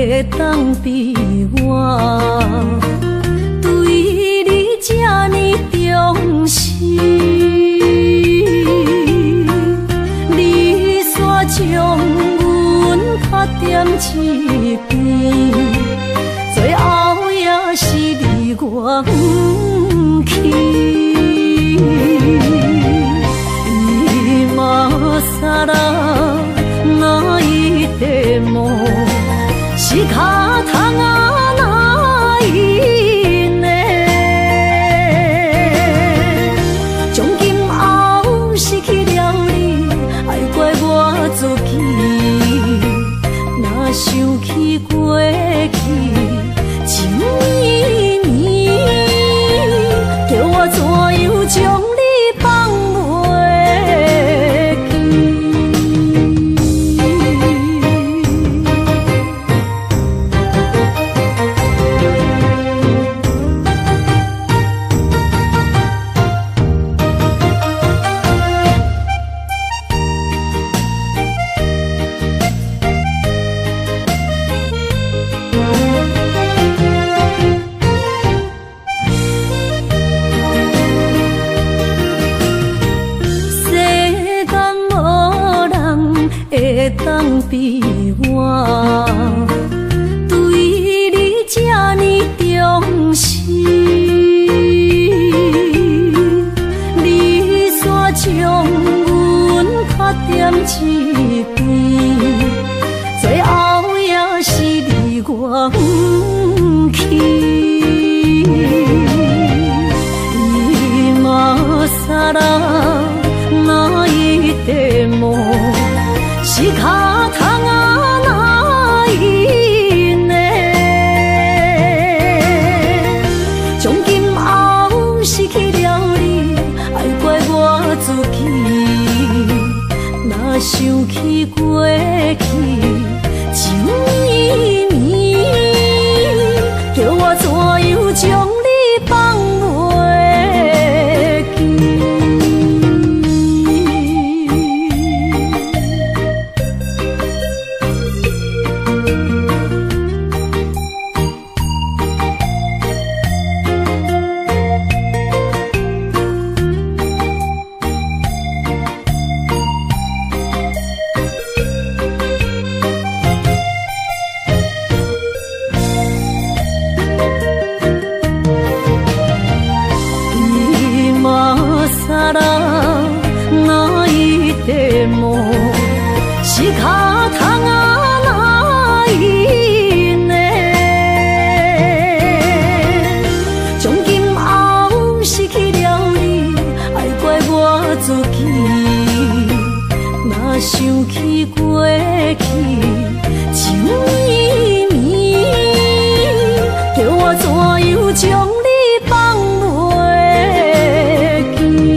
会当比我对你这呢重视？你煞将阮拍点一边，最后也是你我不去。今さら泣いても仕方がないね。从今后失去了你，爱怪我自己。若想起过去情绵绵，叫我怎样将你放袂？当比我对你这呢重视，你煞将阮拍点一边，最后也是你我不去。今さら泣いても仕方がないね。从今后失去了你，爱怪我自己。若想起过去情绵绵，叫我怎样将你放袂记？仕方がないね。从今后失去了你，爱怪我自己。若想起过去情绵绵，叫我怎样将你放袂记？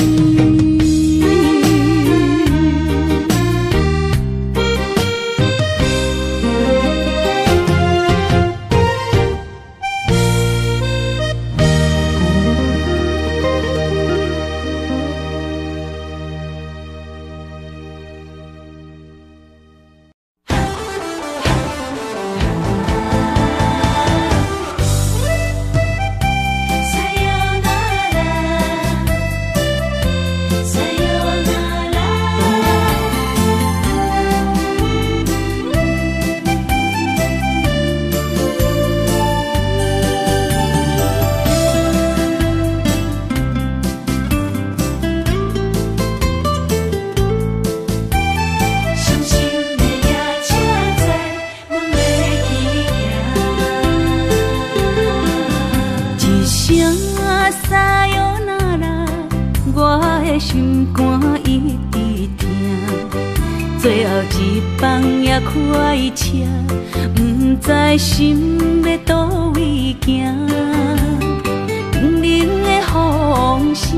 心肝一直疼，最后一放也开车，不知心要倒位行。冷冷的风声，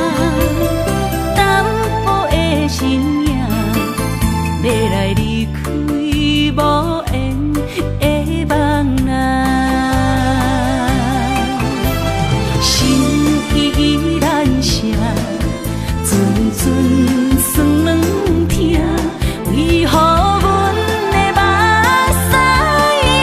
淡薄的身影，要来离开无缘的梦啊。心依然舍。阵阵酸软疼，为何阮的目屎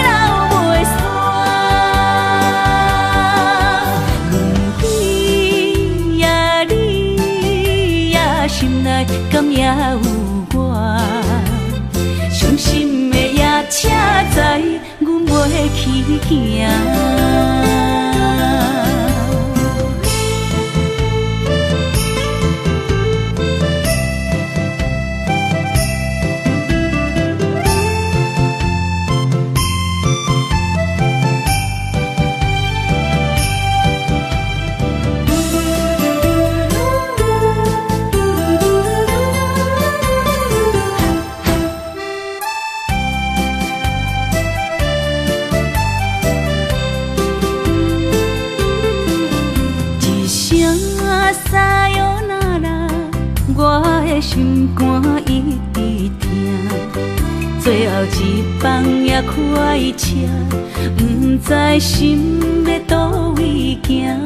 心肝一直疼，最后一放也开车，不知心要倒位行。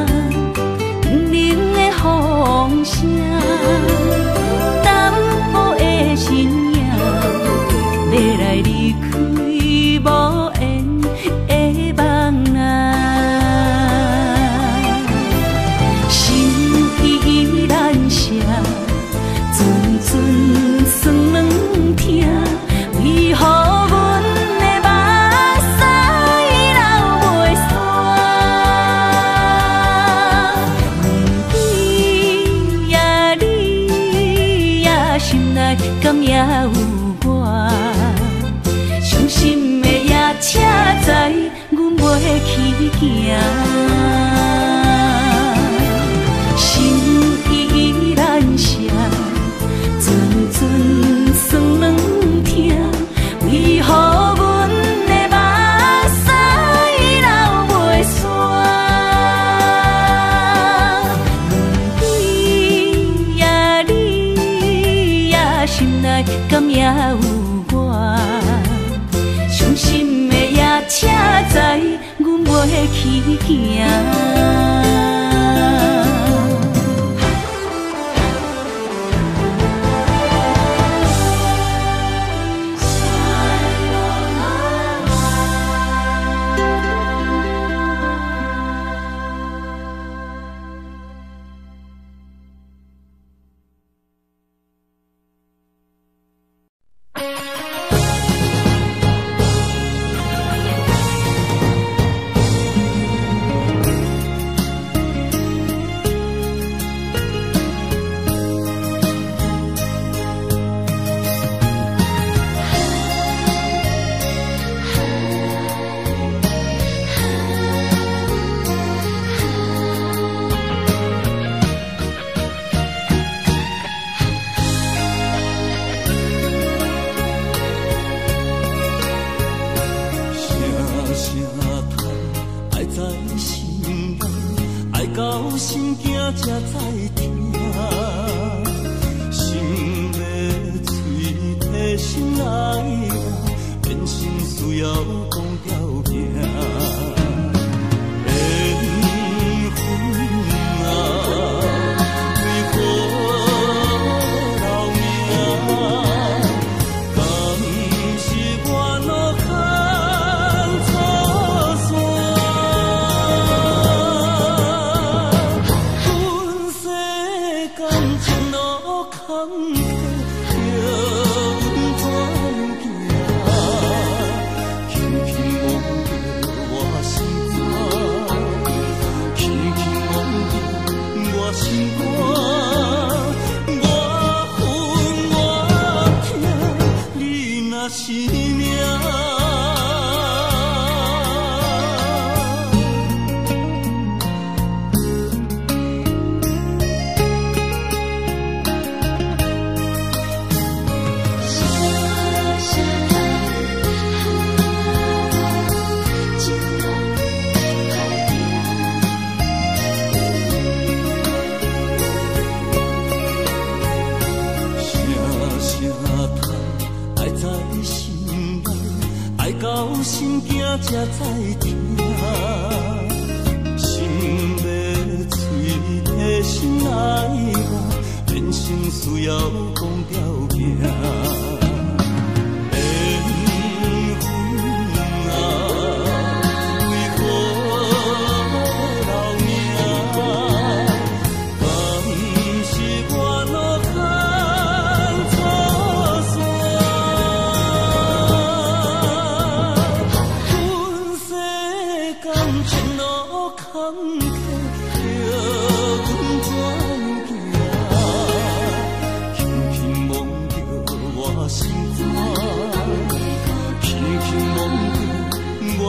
冷的风声，淡薄的身影，要来离开无缘的梦啊，心依然舍。阵酸软疼，为何阮的目屎流袂煞？问你呀，你呀，心内敢也有我？伤心的夜车载，阮袂去行。心依然舍。阵酸软疼，为何阮的目屎流袂煞？问你呀，你呀，心内敢也有我？伤心的夜车载，阮袂去行。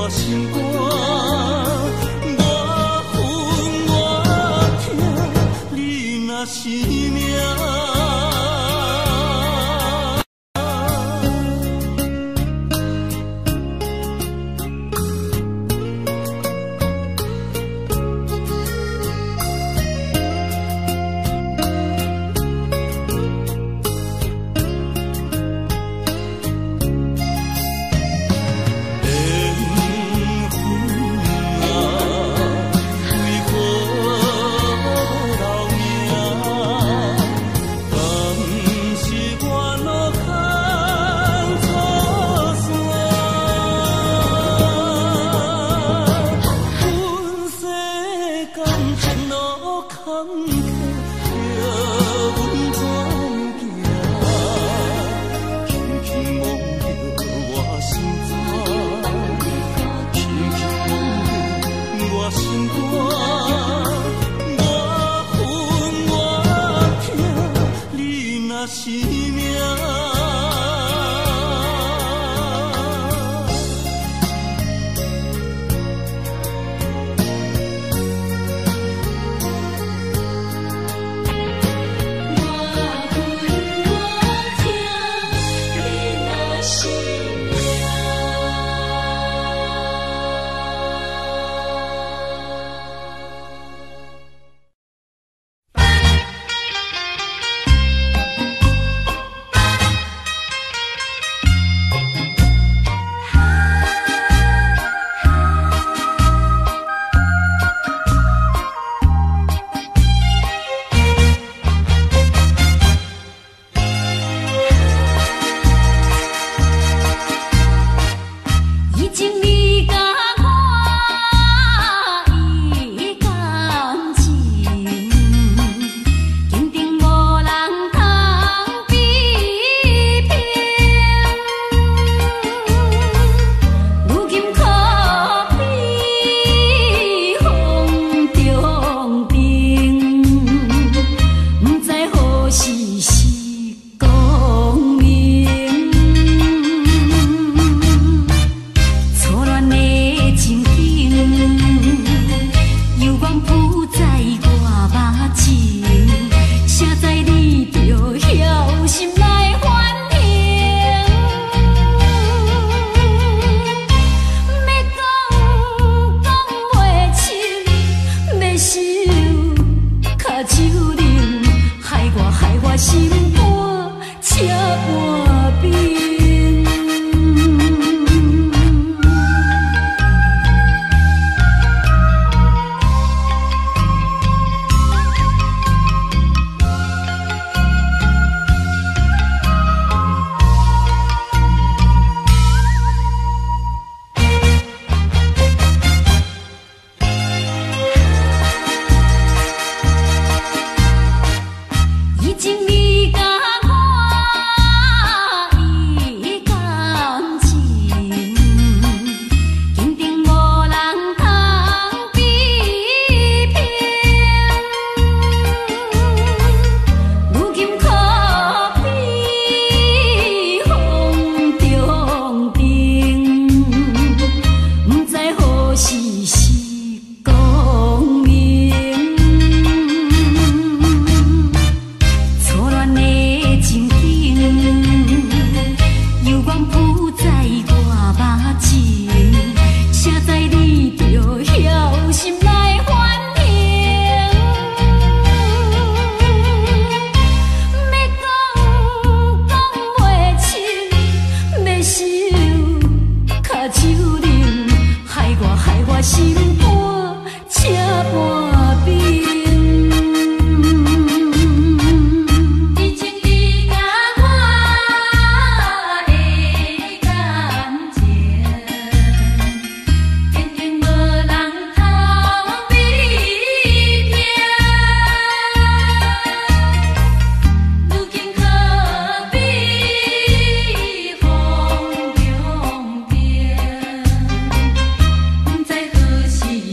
是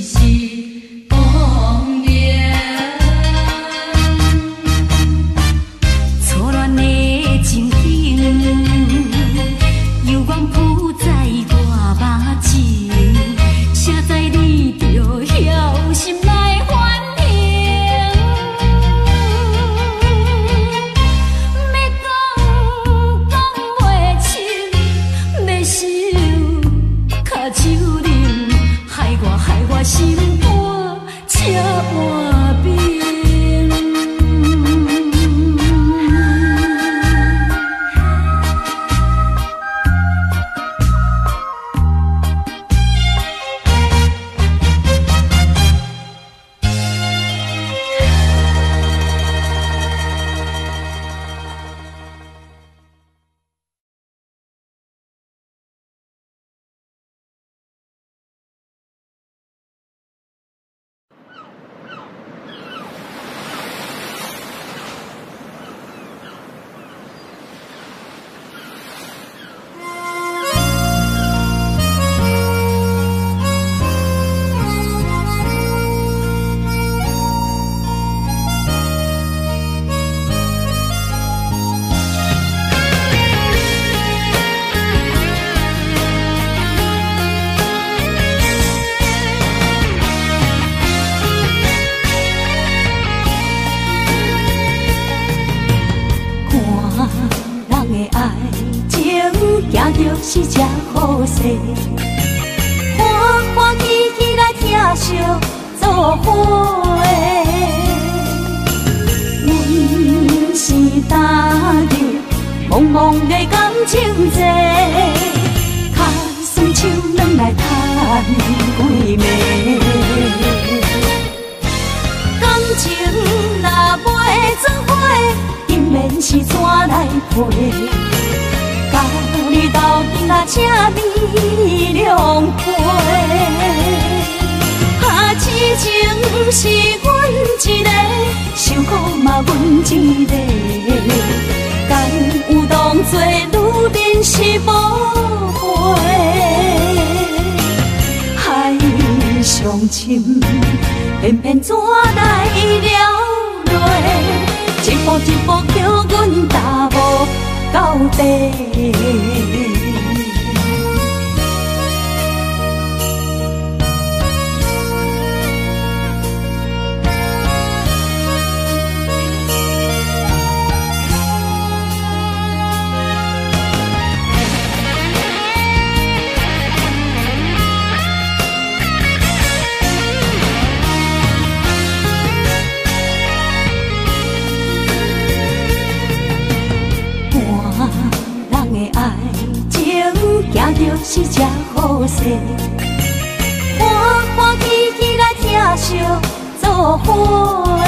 心肝才换面。是只好势，欢欢喜喜来疼惜做伙的。阮是踏入茫茫的感情债，脚酸手软来叹几暝。感情若袂做伙，因免是怎来陪？甲你斗阵啊，请你谅解。痴情是阮一个，受苦嘛阮一个。敢有当作女人是无悔？海上深，偏偏怎来了落？一步一步叫阮踏无到底。是只好势，欢欢喜喜来疼惜做伙的。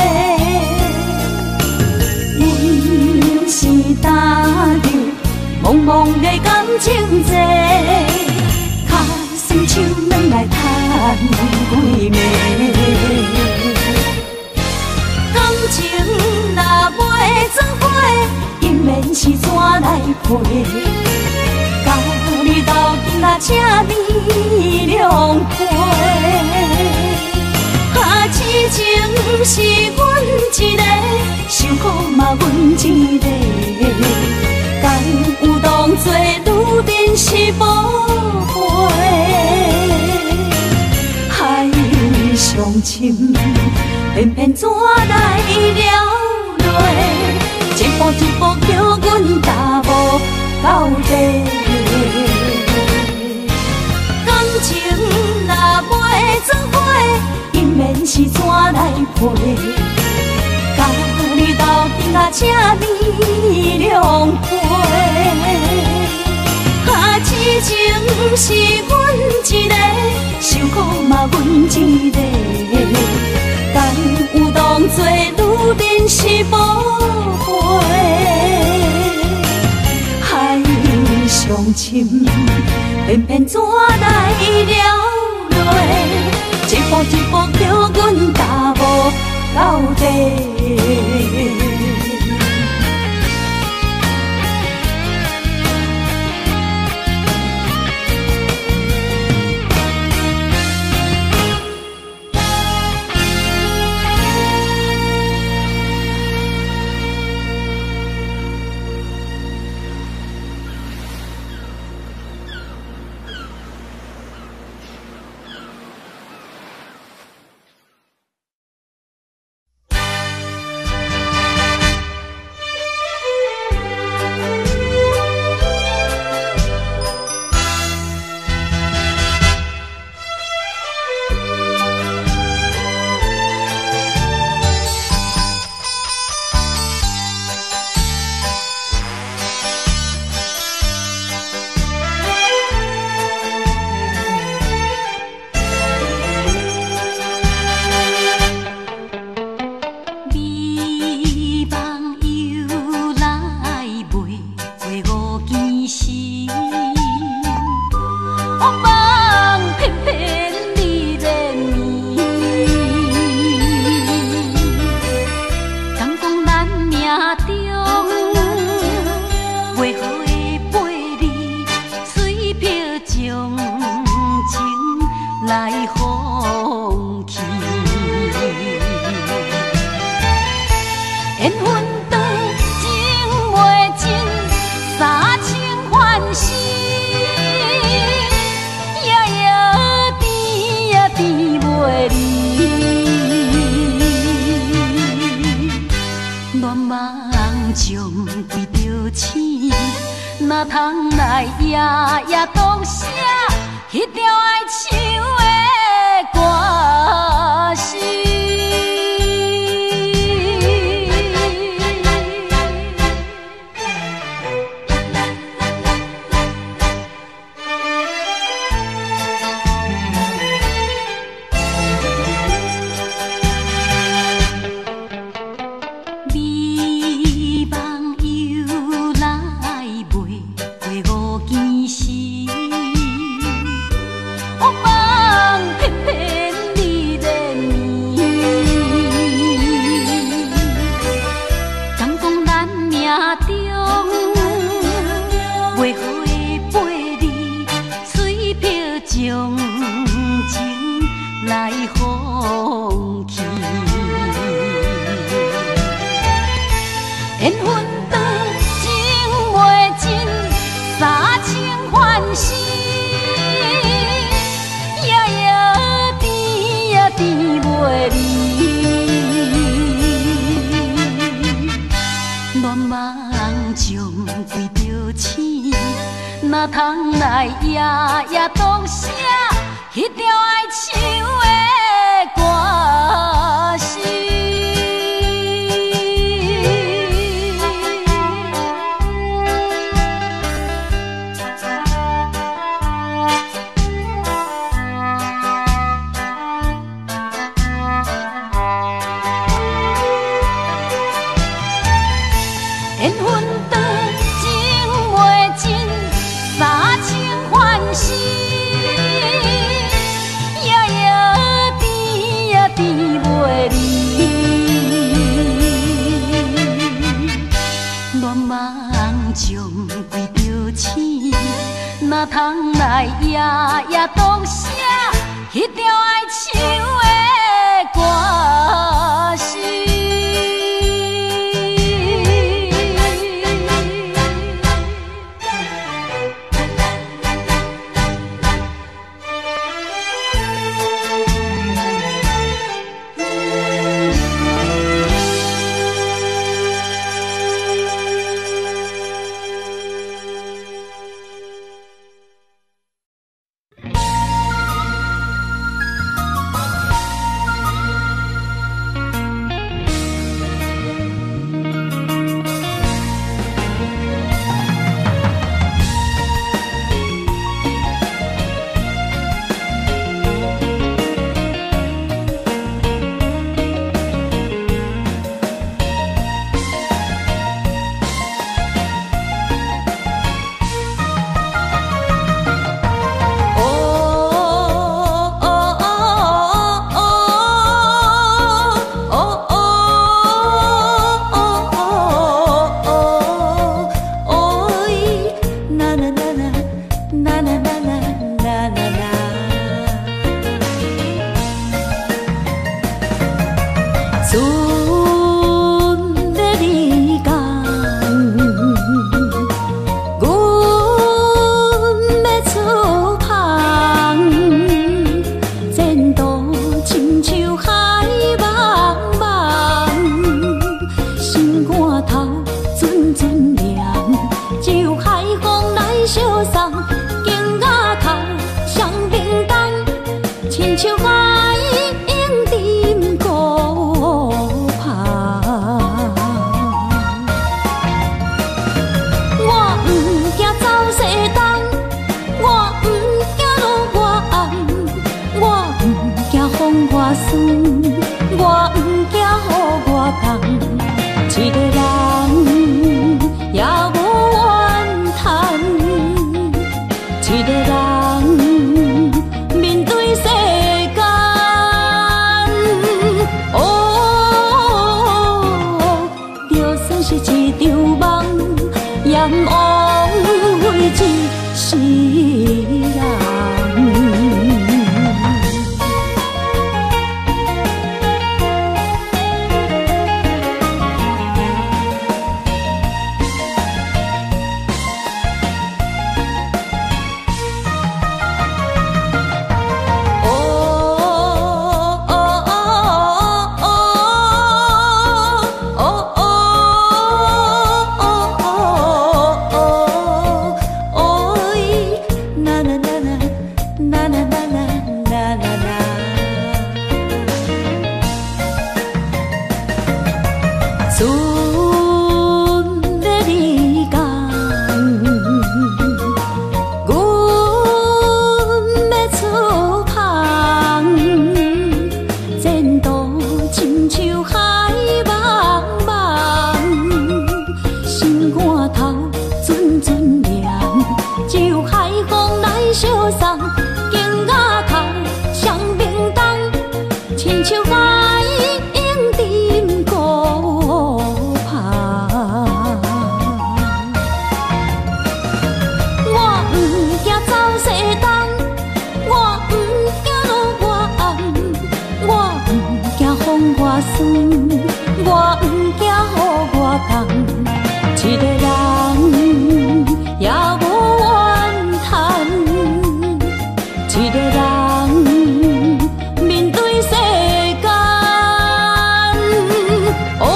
阮是踏入茫茫的感情债，脚酸手软来叹几暝。感情若袂做伙，因免是怎来陪？甲你斗阵啊，请你谅解。痴情是阮一个，受苦嘛阮一个。敢有当作女人是无悔？海上深，偏偏怎来了落？一步一步叫阮踏无到底。感情若袂做伙，因免是怎来陪？甲你斗阵啊，请你谅解。痴情是阮一个，受苦嘛阮一个。敢有当作女人是无悔？海上深，偏偏怎来了落？一步一步叫阮踏无到底。 梦偏偏你连绵。敢讲咱命中袂好的陪你，随便将情来放弃。缘分长情袂尽，三情换死，夜夜甜也甜袂离。恋梦将规着醒，哪通来夜夜当写迄条爱唱的歌词。缘分长情袂尽，三情换死，夜夜甜也甜袂离。恋梦将规着醒，哪通来夜夜当写迄条爱唱的歌词。缘分长情袂尽，三情换死，夜夜甜也甜袂离。恋梦将规着醒，哪通来夜夜当写迄条爱唱的歌词。 一个人面对世间，哦，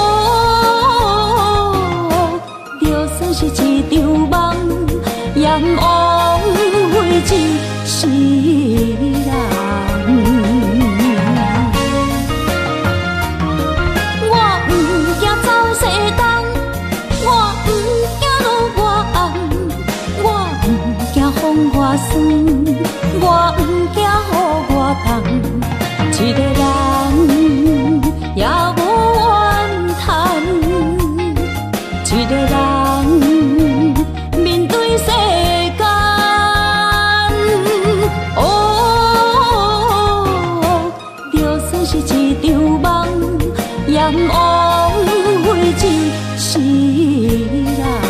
就算是一场梦，阎王会一世人。我不惊走西东，我不惊路外暗，我不惊风外酸，我不惊雨外重。一个人也无怨叹，一个人面对世间，哦，就算是一场梦，阎王会一世人。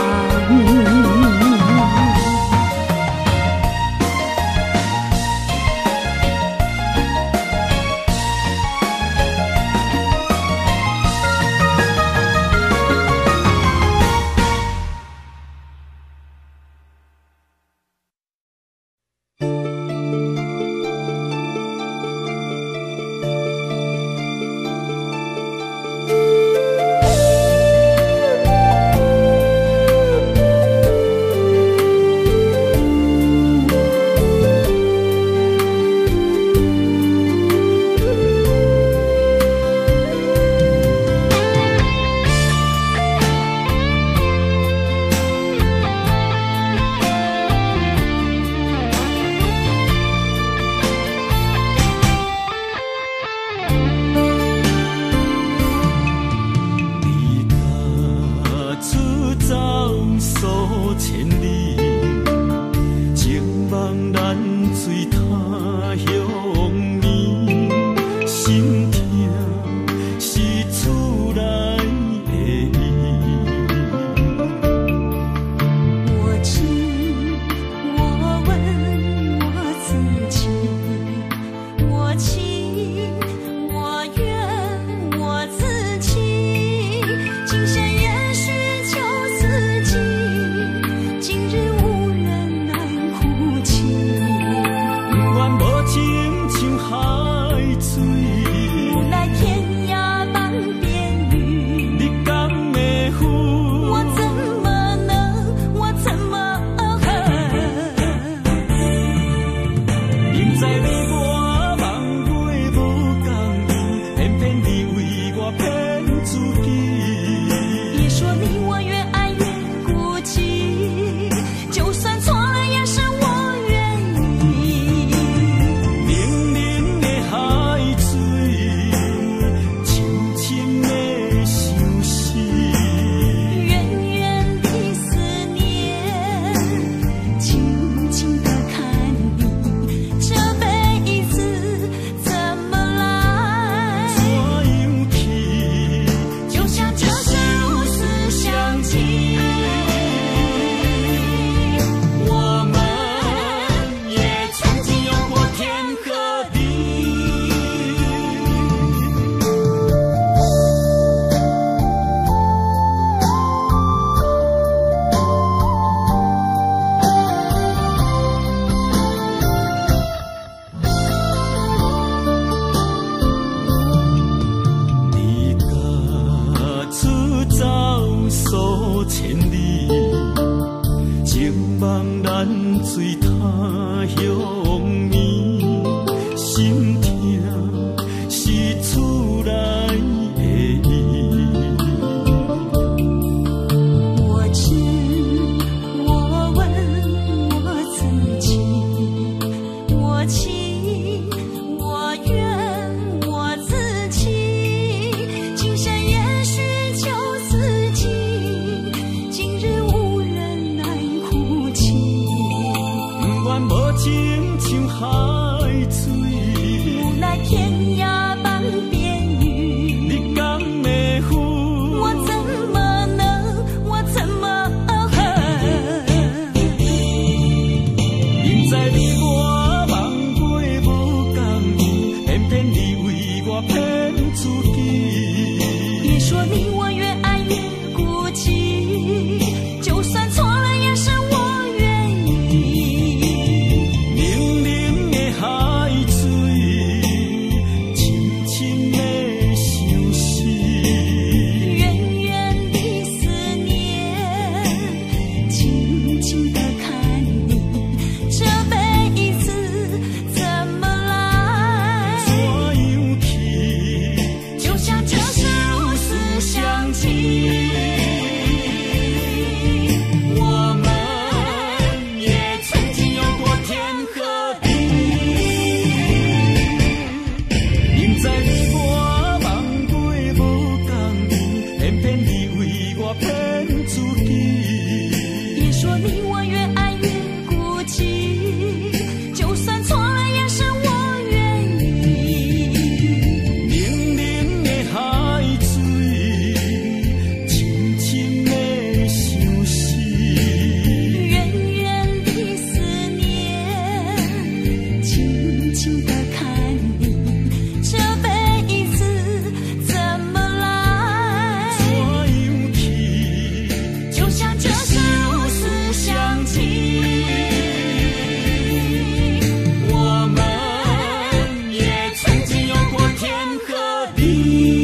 情的看你，这辈子怎么来？ 怎样去？ 就像这首思乡情， 我们也曾经有过天和地。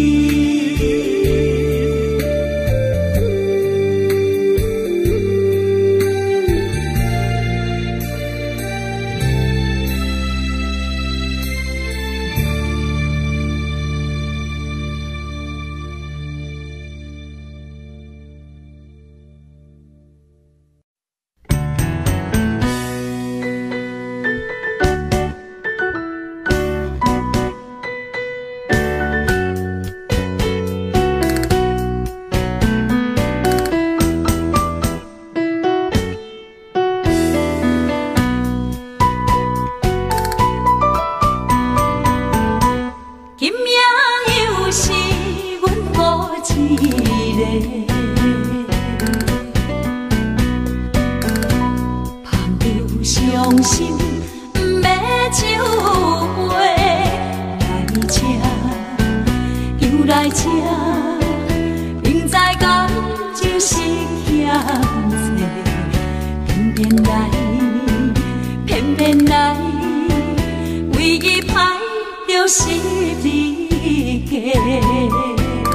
伤心不要酒杯，来吃又来吃，明知感情是险多，偏偏来，偏偏来，唯一歹就是你家。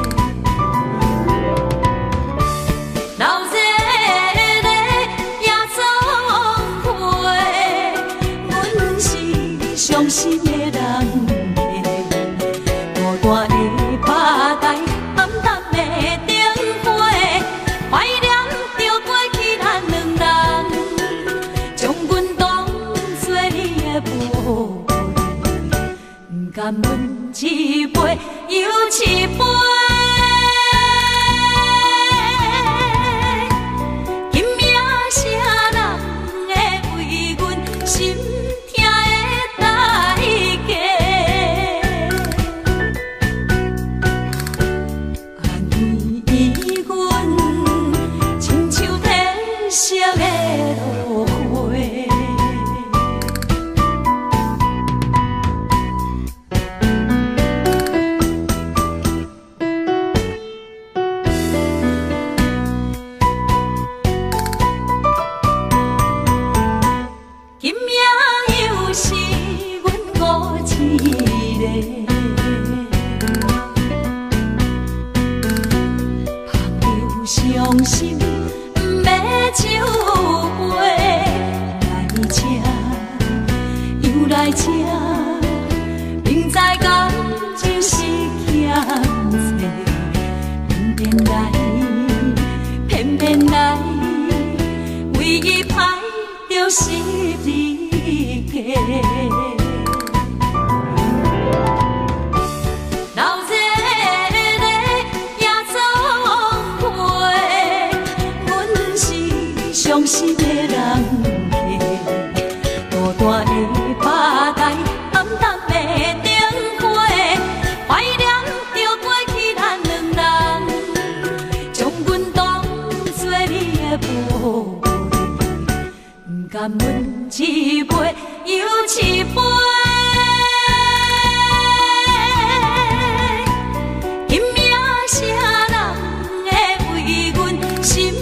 伤心的人孤单的巴台，暗淡的灯花，怀念着过去咱两人，将阮当作你的宝贝，不甘阮一杯又一杯。今夜啥人会为阮心？伤心不要酒杯，来吃又来吃，明知感情是险多，偏偏来，偏偏来，唯一歹就是你家。伤心的人孤单的巴台，暗淡的灯花，怀念着过去咱两人，将阮当作你的宝贝，不甘阮一杯又一杯。今夜啥人会为阮心？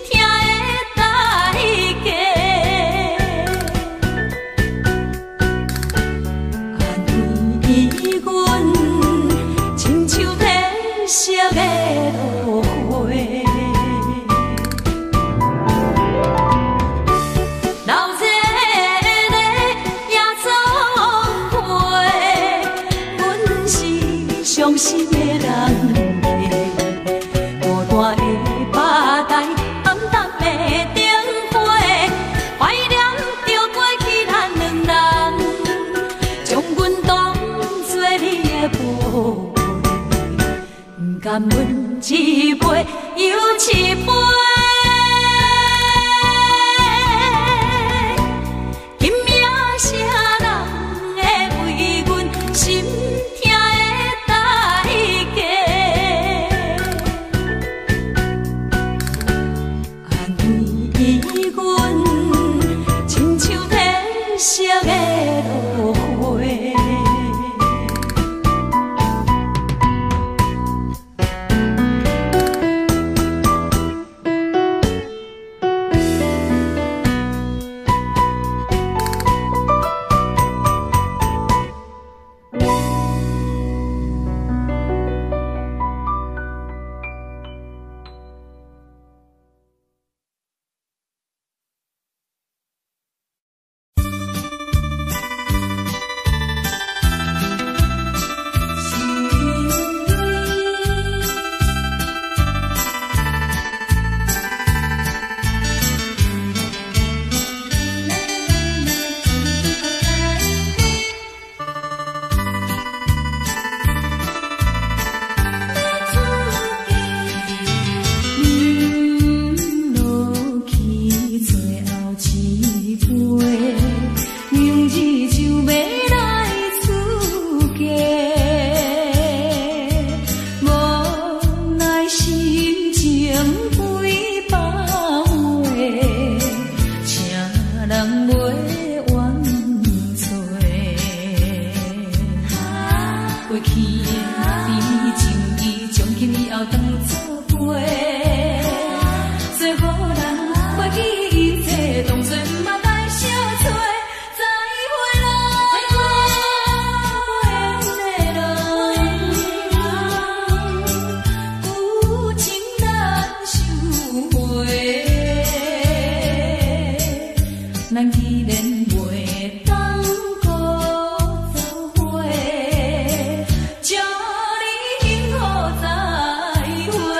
惜的落花，老热的夜总会，阮是伤心的人，孤单的巴台，暗淡的灯花，怀念着过去咱两人，将阮当作你的宝。不甘阮一杯又一杯，今夜啥人会为阮心痛的代价？安慰阮，亲像褪色的落花。 过去的甜情意，从今以后当作陪。做好人，过去一切当作毋捌来相找。再会啦，缘的人，有情难收回。咱既然袂当搁做伙，祝你幸福再会。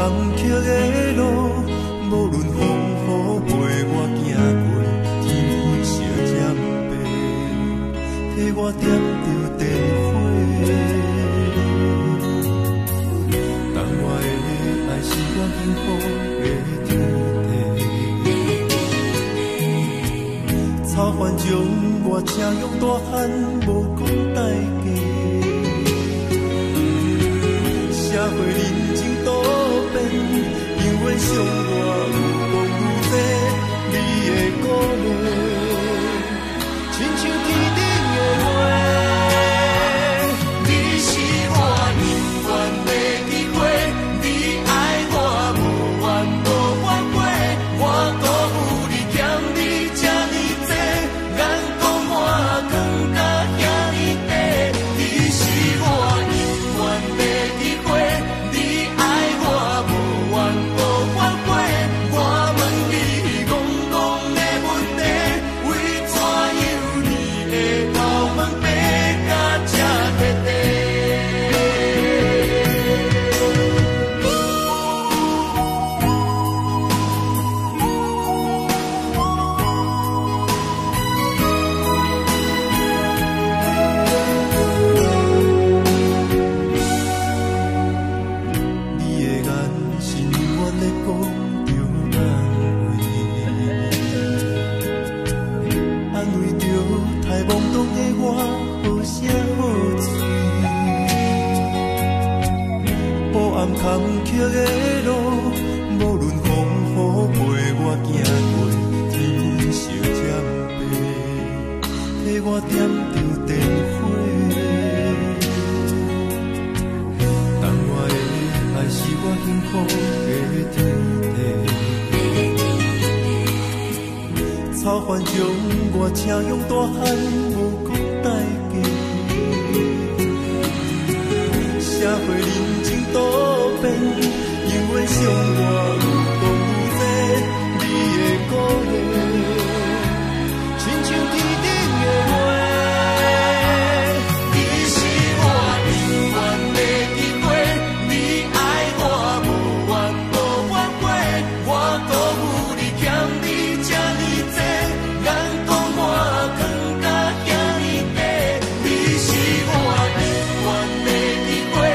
坎坷的路，无论风雨陪我行过，天昏烧渐白，替我点着灯火。当我的爱是我幸福的天地，草原将我车用大汉，无讲代价。社会人情多变，因为伤我有风有济，你的鼓励，亲像天顶的花。你是我永远的机会，你爱我无怨无反悔，我辜负你欠你这呢多，眼光满光甲遐呢短。你是我永远的机会。坎坷的路，无论风雨陪我行过，天昏烧渐白，替我点着灯火。当我的爱是我幸福的天地，草原将我车用大汉，无讲代价。社会人情多变，因为伤我有风有济，你的鼓励，亲像天顶的花。你是我永远的机会，你爱我无怨无反悔，我辜负你欠你这呢多，眼光满光甲遐呢短。你是我永远的机会。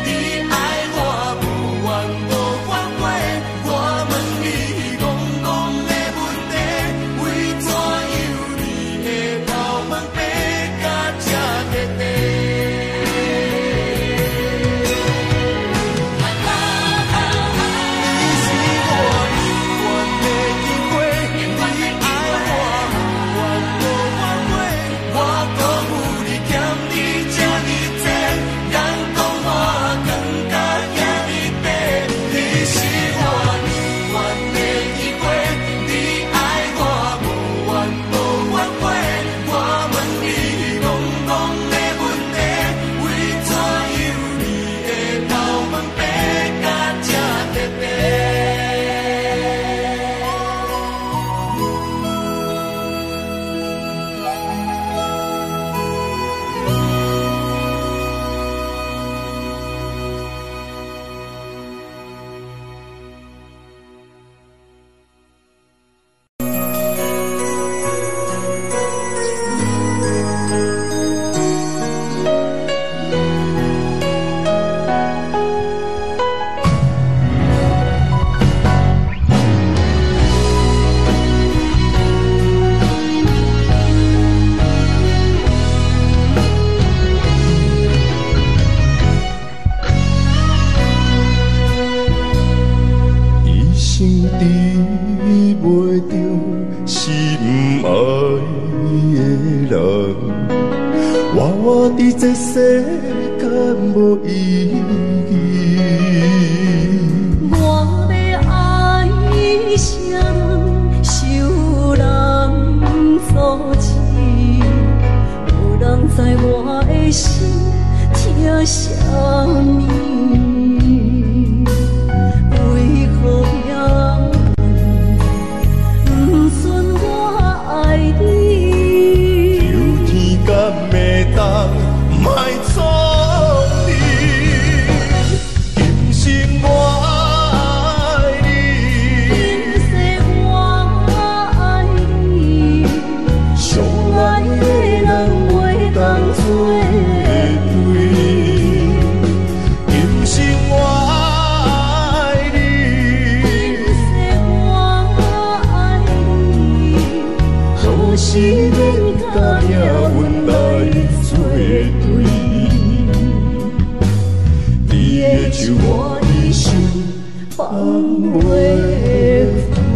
这世间无意义。 我要爱谁人，受人所欺，无人知我的心疼啥物。为何要不顺我爱你？ 有天敢会当？莫错你，今生我手我一生放袂开。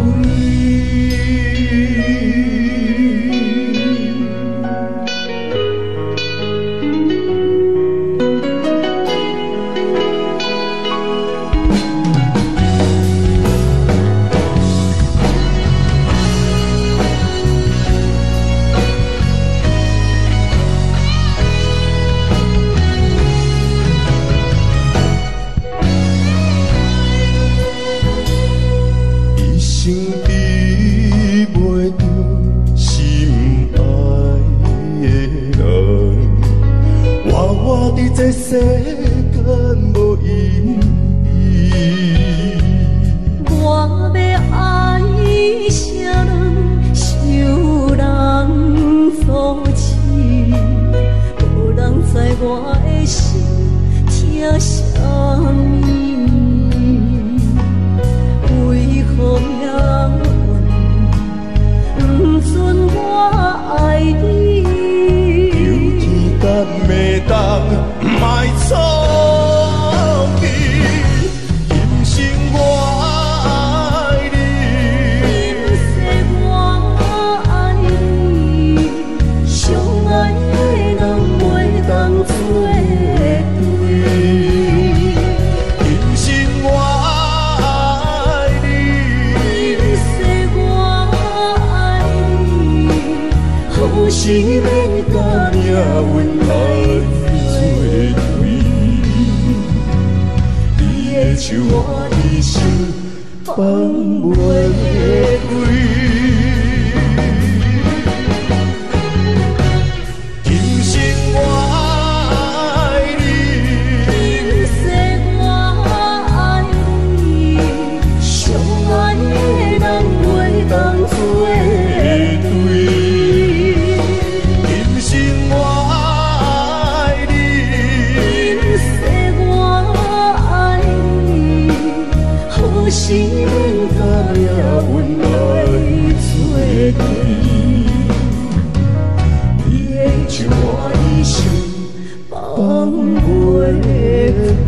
这世间无意义， 我要爱谁人受人所欺，无人知我的心疼啥物，为何命运不准我爱你？ 有天敢袂当。卖错去，今生我爱你， 今世我爱你，相爱的人袂当做对。 今生我爱你， 今世我爱你，好生免甲命运来。手我一生放袂开，今生我爱你， 今世我爱你，相爱的人袂当做对。 今生我爱你， 今世我爱你。好生免甲命运来作对，你的手我一生放袂开。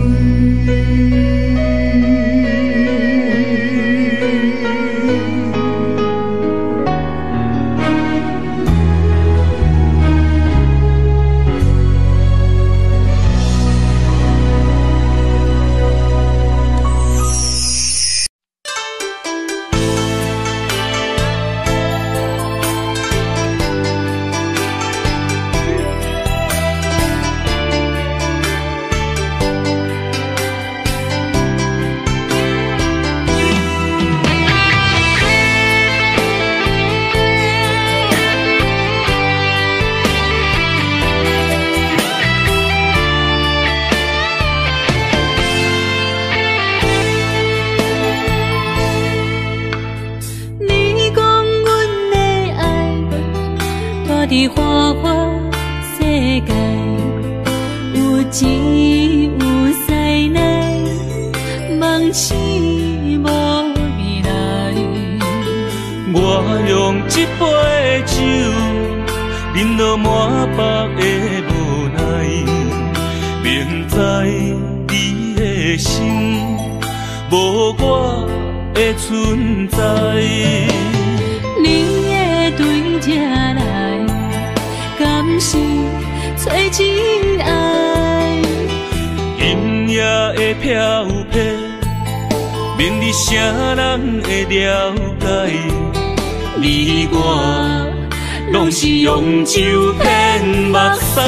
伫花花世界，有钱有势来，梦醒无未来。 我用一杯酒，饮落满腹的无奈，明知你的心无我的存在。 你的对这来，敢是找真爱？ 今夜的飘泊，明日啥人会了解？你我拢是用酒骗目屎，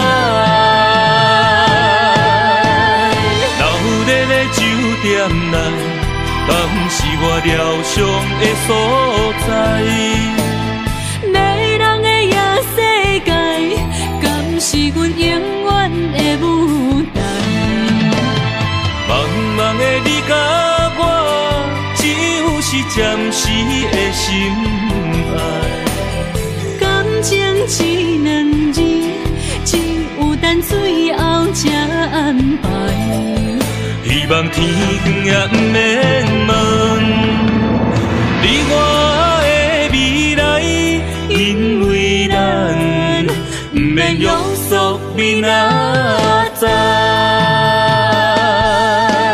流热的酒店内，敢是我疗伤的所在？ 迷人的夜世界，敢是阮永远的舞台？ 茫茫的你甲我，只有是暂时的心爱。 感情只两字，只有等最后才安排。 希望天光也不免问，你我的未来，因为咱不免约束明仔载。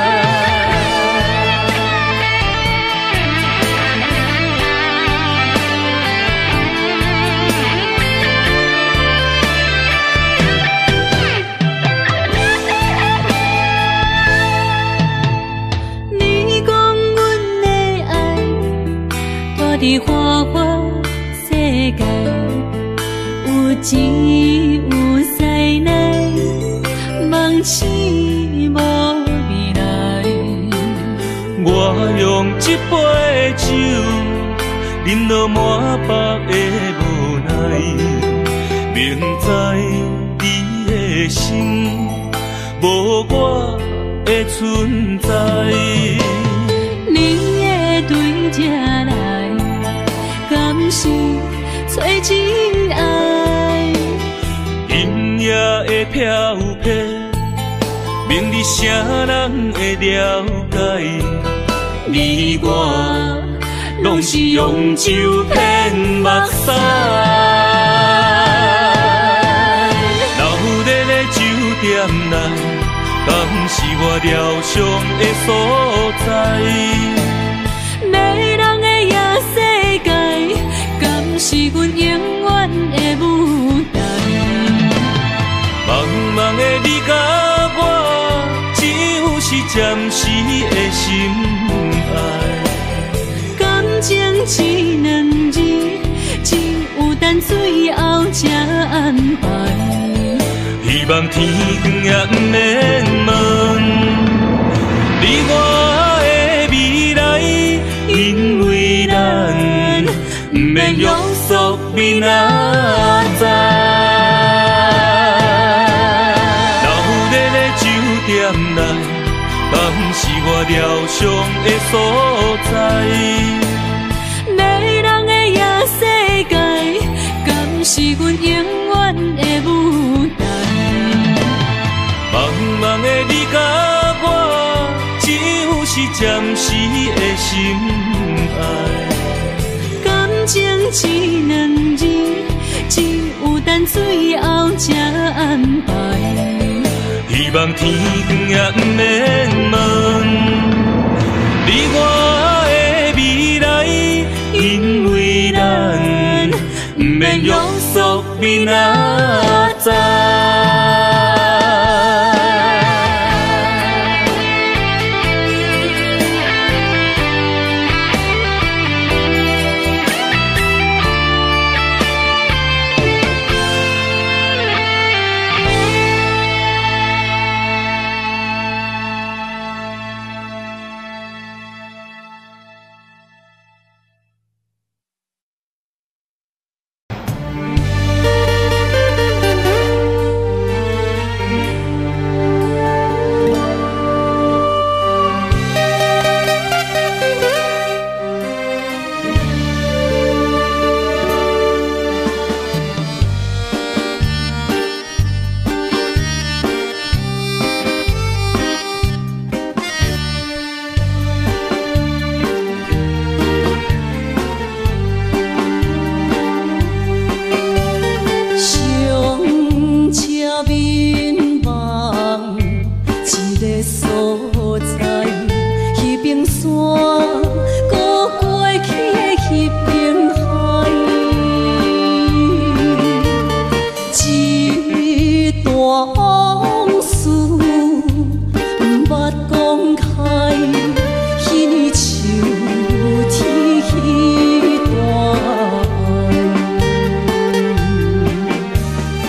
伫花花世界，有钱有势来，梦醒无未来。 我用一杯酒，饮落满腹的无奈，明知你的心无我的存在。 你的对这来，敢是找真爱？ 音乐的飘飘，明日谁人会了解？你我拢是用酒骗目屎，留在咧酒店内，敢是我疗伤的所在？ 迷人的夜世界，敢是阮永远的舞台？ 茫茫的你甲我，只有是暂时的心爱。 感情只两字，只有等最后才安排。 希望天光也不免问你我的未来，因为咱不免约束明仔载。留在咧酒店内，敢是我疗伤的所在？ 迷人的夜世界，敢是阮永远的舞台？ 茫茫的你甲我，只有是暂时的心爱。 感情只两字，只有等最后才安排。 希望天光也不免问你我的未来，因为咱不免约束明仔载。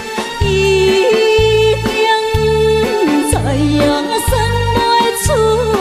出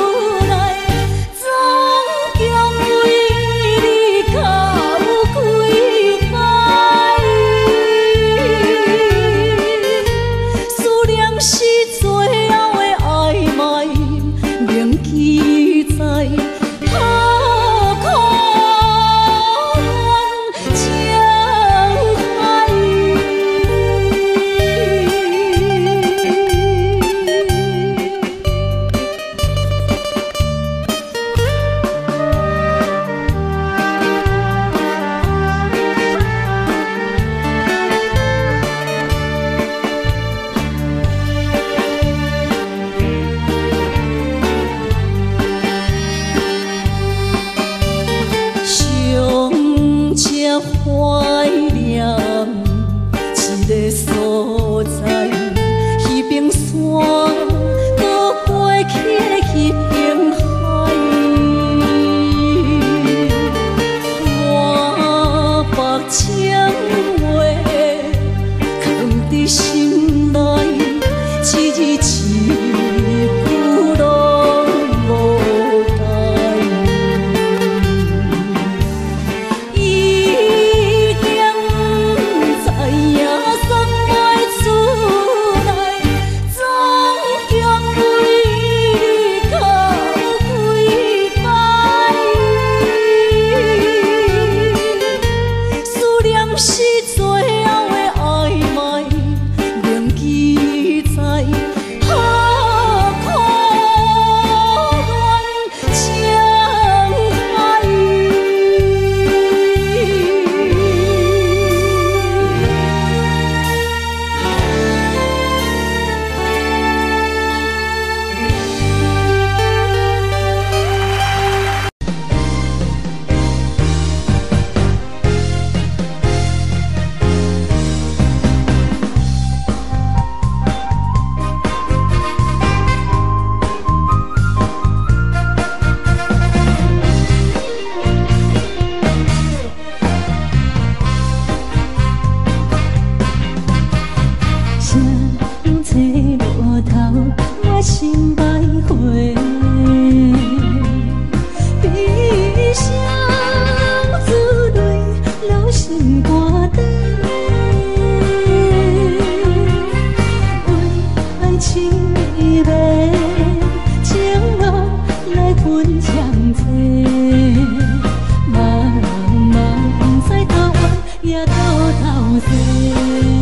百回，悲伤滋泪流心肝底，为爱情迷，情路来分强济，茫茫不知头弯也到头西。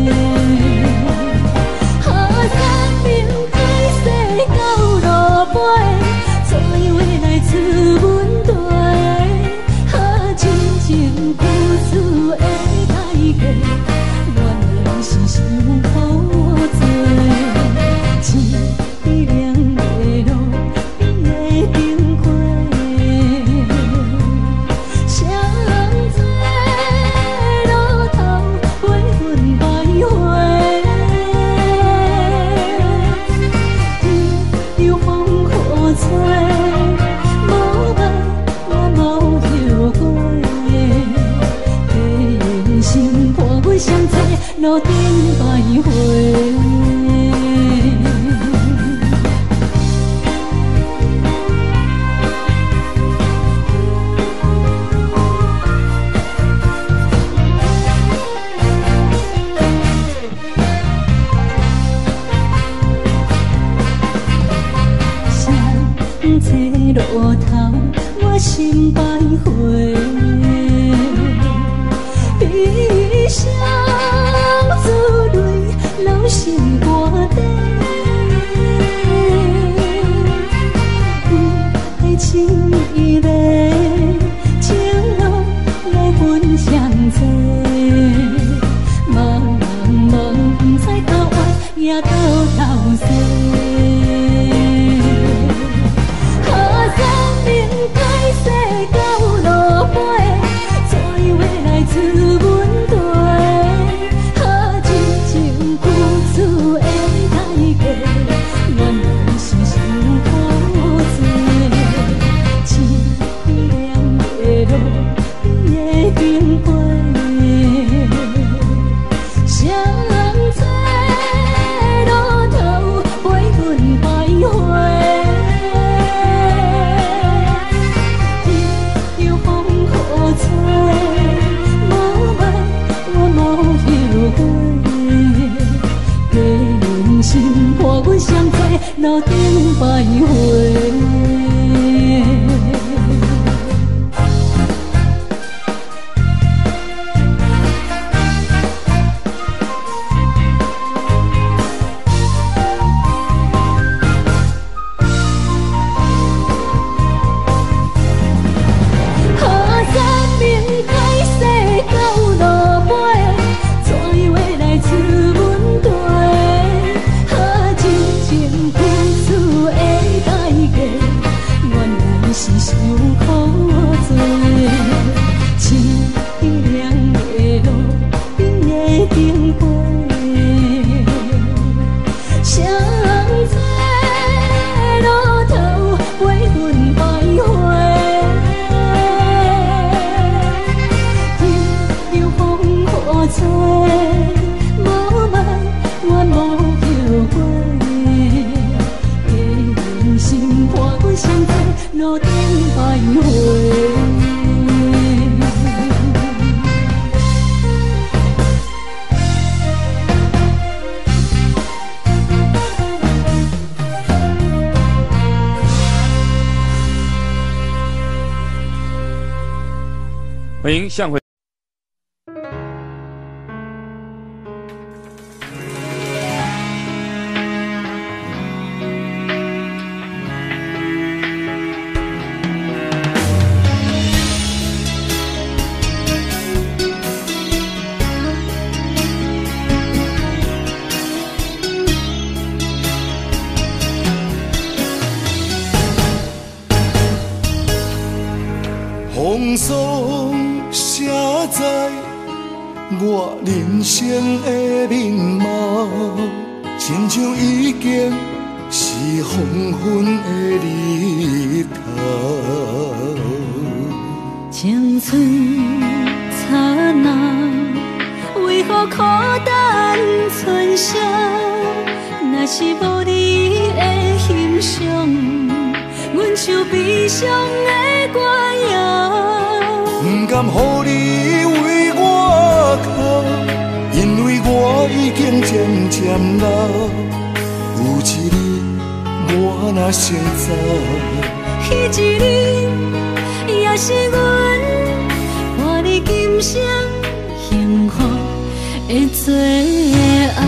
路顶徘徊。相册路头，我心徘徊，悲伤。流心肝底，爱情迷恋，情路来分强济，茫茫不知头弯也到头西。生命改写到路尾，怎话来自阮路顶徘徊。路顶徘徊。 欢迎向回。 风霜写在我人生的面貌，亲像已经是黄昏的日头。 青春刹那，为何孤单剩下？若是无你的幸伤的歌谣， 不甘予你为我哭，因为我已经渐渐老。有一日我若先走， 彼一日也是阮伴你今生幸福的最后。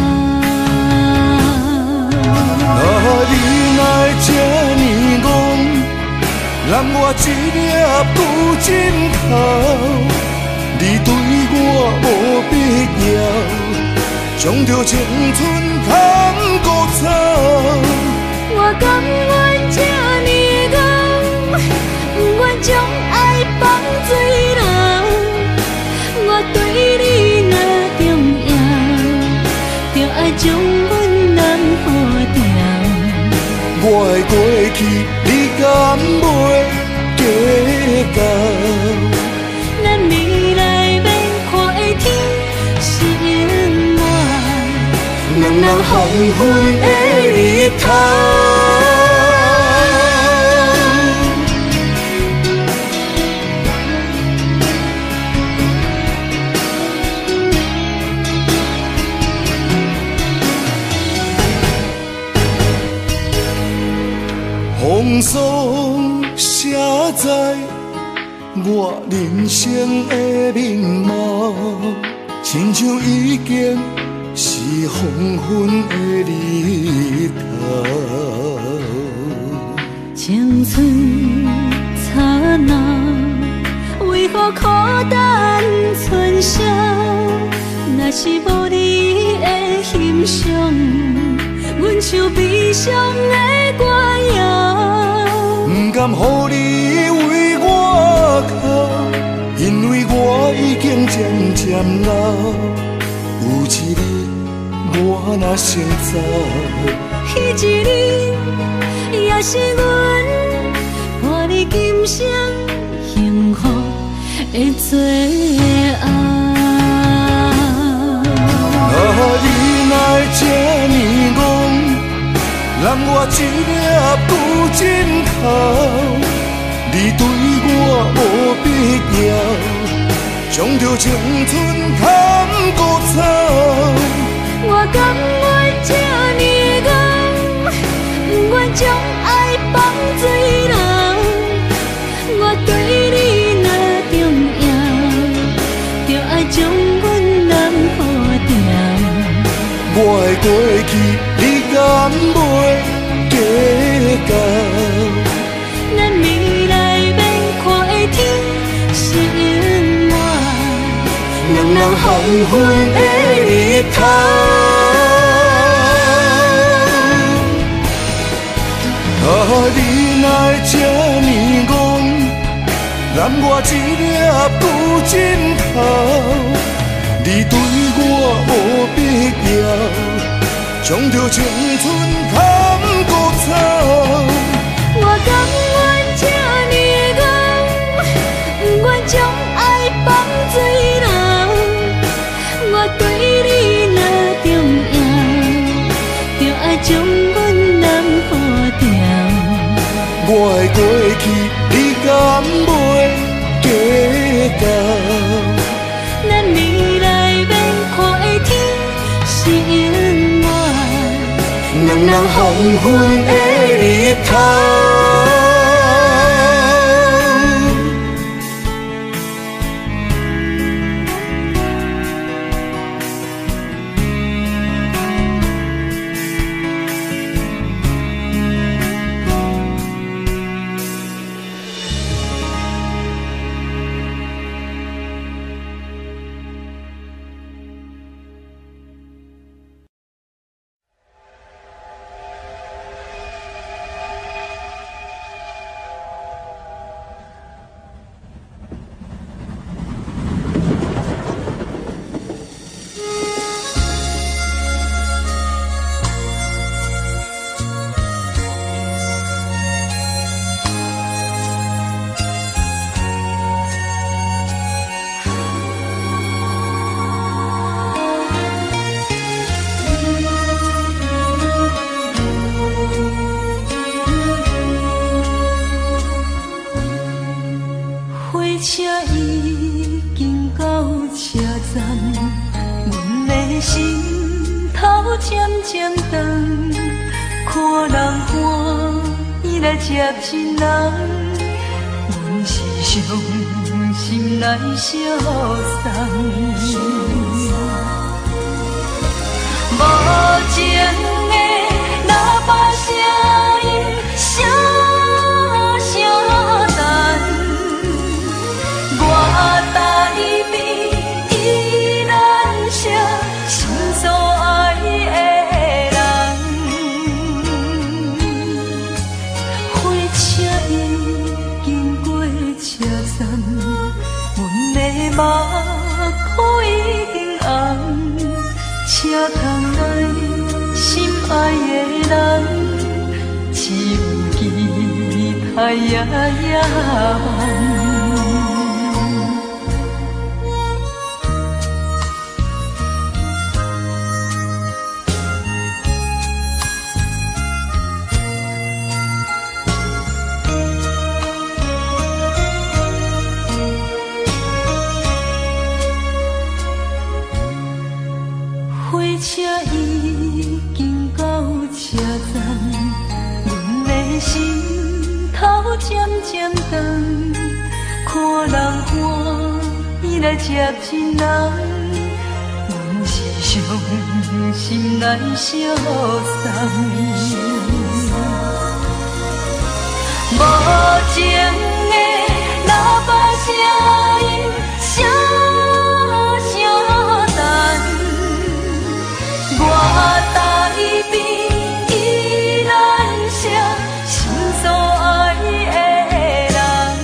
你若会这呢戆，揽我一粒旧枕头，你对我无必要，将着青春通孤草。 我甘愿这呢戆，不愿将爱放水流。我对你若重要，就爱将阮人付掉。 我的过去，你敢袂计较？ 咱未来免看的天是永远，人人黄昏的日头。风霜写在我人生的面貌，亲像已经是黄昏的日头。青春刹那，为何孤单春宵？若是无你的欣赏，阮像悲伤的歌谣。 不甘予你为我哭，因为我已经渐渐老。有一日我若先走， 彼一日也是阮伴你今生幸福的最后。 你若会这呢戆，揽我一粒旧枕头，你对我无必要，将着青春通孤草。 我甘愿这呢戆，不愿将爱放水流。我对你若重要，就爱将阮人付掉。 我的过去，你敢袂计较？ 咱未来免看的天是永远，人人黄昏的日头。 你若会这呢戆，揽我一粒旧枕头，你对我无必要，将着青春通孤草。 我甘愿这呢戆，不愿将爱放水流。我对你若重要，就爱将阮人付掉。 我的过去，你敢袂计较？ 咱未来免看的天是永远，人人黄昏的日头。 渐长，看人欢喜来接亲人，阮是伤心来相送。无情的喇叭声音，声声淡，我台边依然写心所爱的人。火车已经过车站，阮的目眶已经红，车窗内心爱的人，只有期待夜夜梦。火车已经到车站，阮的心头渐渐长，看人欢喜来接亲人，阮是伤心来相送。无情的喇叭声音，声声淡。我台边依然写心所爱的人，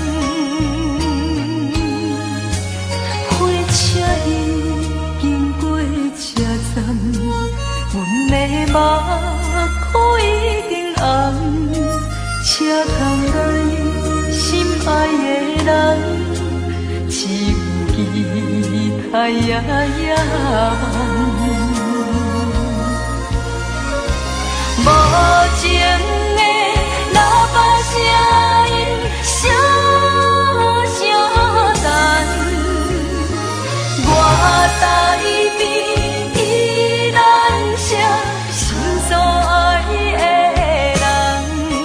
火车已经过车站，阮的目眶已经红，车窗内心爱的人，只有期待夜夜梦。无情的喇叭声音，声声淡，我台边依然写心所爱的人，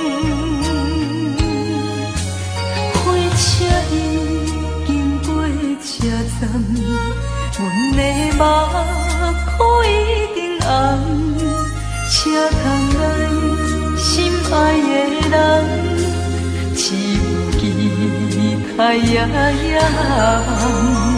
火车已经过车站，阮的目眶已经红，车窗内心爱的人，只有期待夜夜梦。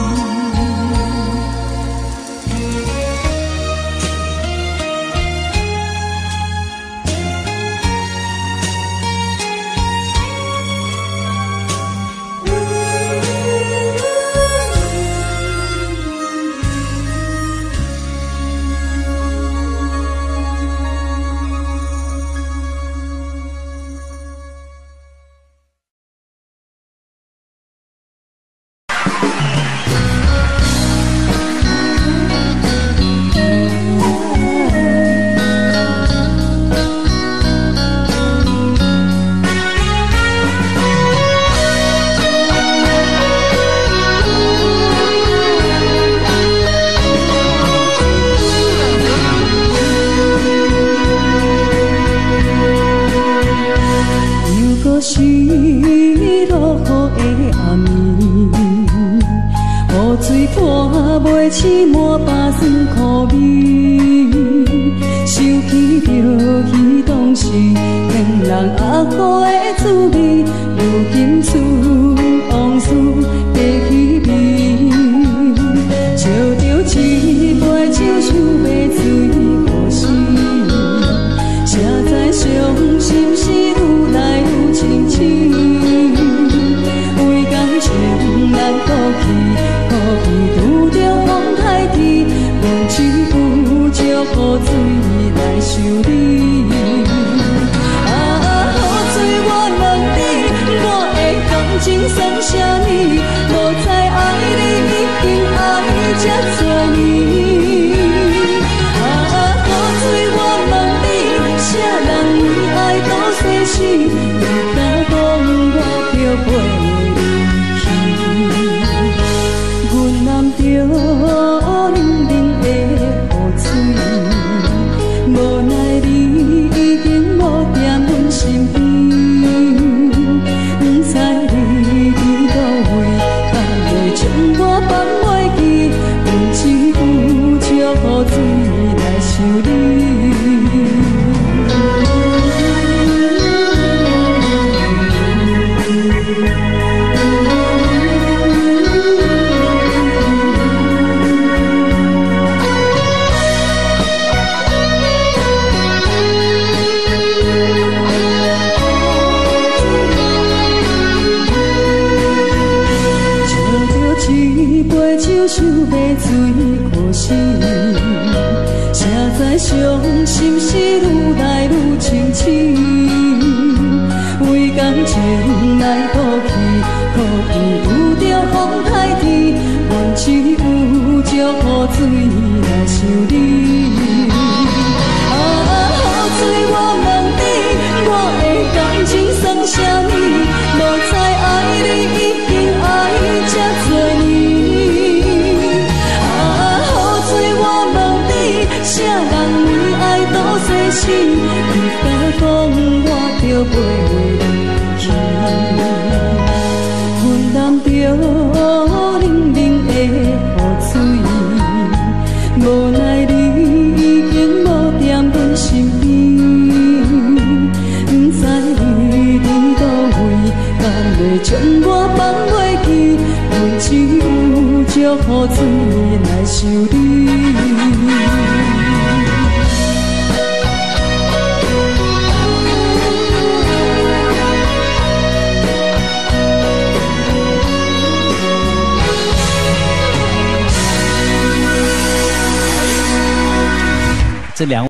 起满巴酸苦味，想起着彼当时骗人压苦的滋味，如今思往事在稀微，笑着一杯酒想要醉好时，谁知伤心事愈来愈清醒，为感情难过去。拄着风台天，望只有借雨水来修理。啊，雨水，我问你，我的感情算啥物？无知爱你已经爱这多年。啊，雨水，我问你，啥人为爱到生死？你敢讲我着陪？着冷冷的雨水，无来倒去，可能有着风台天，阮只有借雨水来想你。啊，雨水我问你，我的感情算啥物？无知爱你已经爱这多年。啊，雨水我问你，啥人为爱赌生死？你敢讲我着袂离去？阮淋着冷冷的雨水，无奈你已经无踮阮身边。不知你伫倒位，敢会将我放袂记？阮只有借雨水来想你。 这两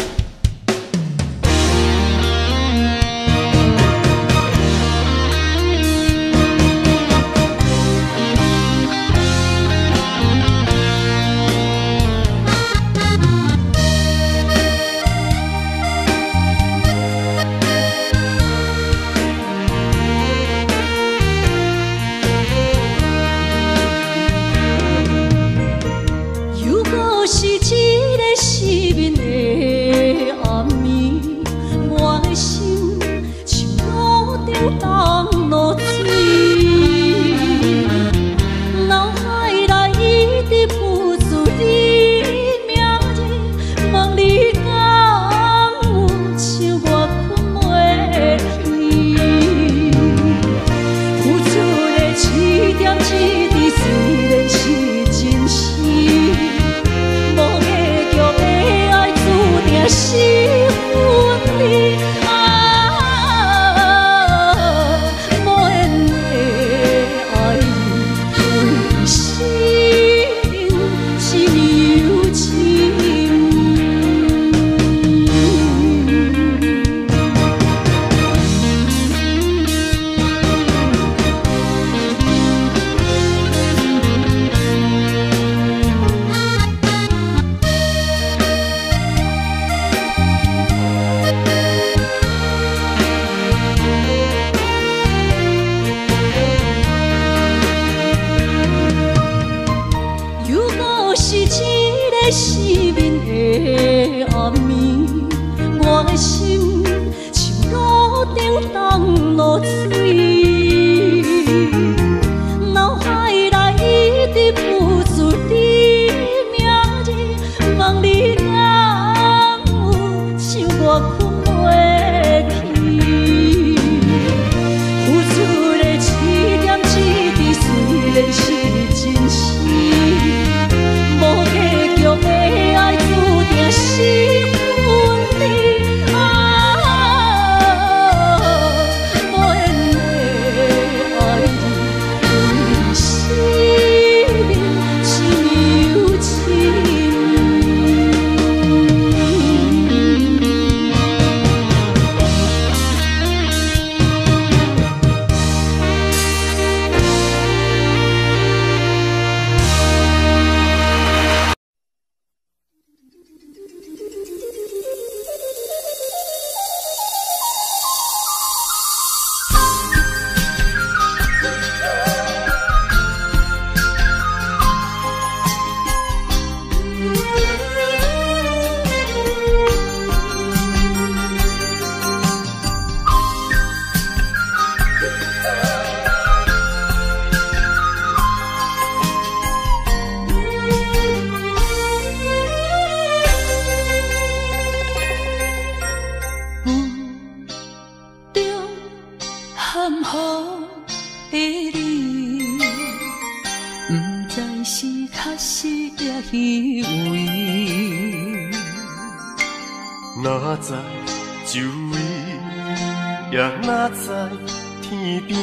哪知周围，也哪知天边，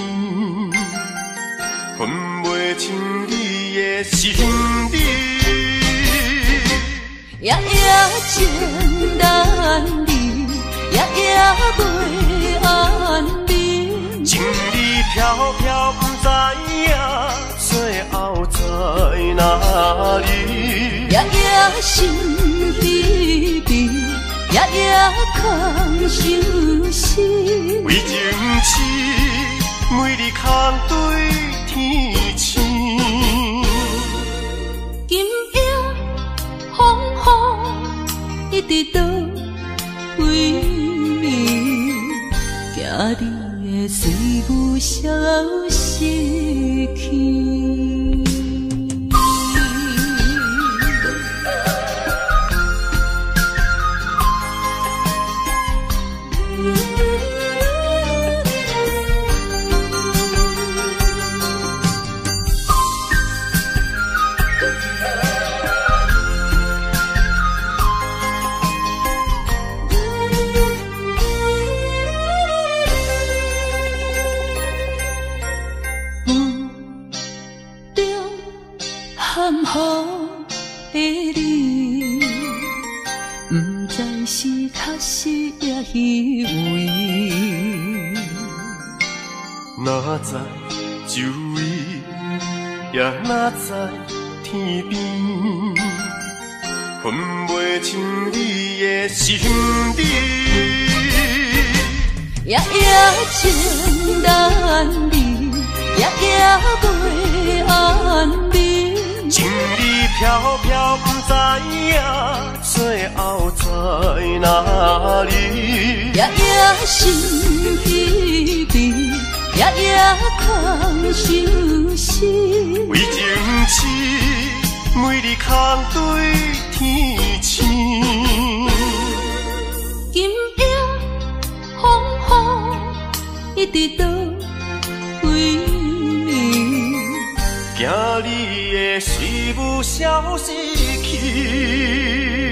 分袂清你的心理。 夜夜情难离，夜夜袂安眠。 情心稀微，夜夜空相思。 为情痴，每日空对天星。 今夜风雨一直到为暝，惊你的随舞消失去。含糊的你，不知是确实也虚伪。 哪知周围，也哪知天边，分袂清你的心理。 夜夜情难离，夜夜袂安眠。 情意飘飘，不知影最后在哪里。 夜夜心稀微，夜夜空相思。 为情痴，每日空对天星。 今夜风雨一直到为暝， 惊你的随舞消失去。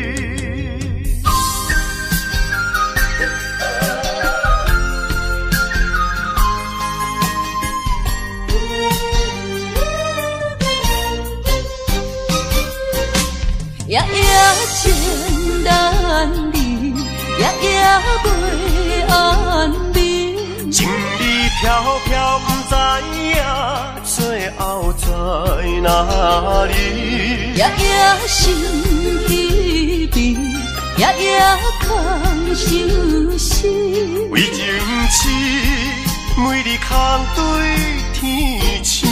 夜夜情难离，夜夜袂安眠。 情意飘飘，不知影最后在哪里。 夜夜心稀微，夜夜空相思。 为情痴，每日空对天星。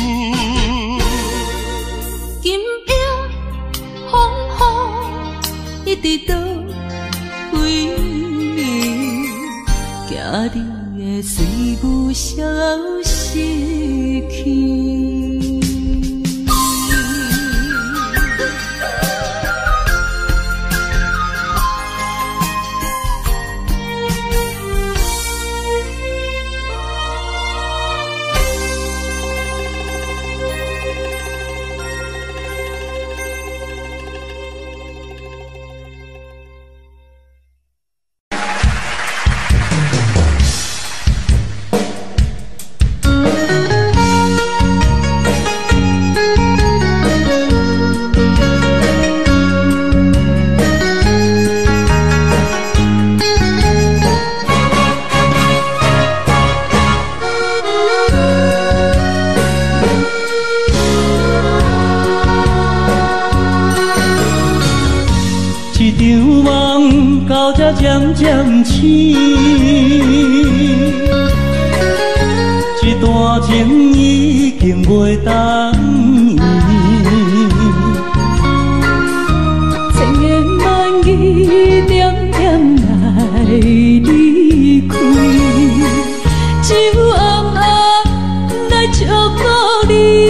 今夜风雨一直到为暝，惊你的随舞消失去。渐渐醒，这段情已经袂当圆。千言万语点点来离开，只有暗暗来祝福你。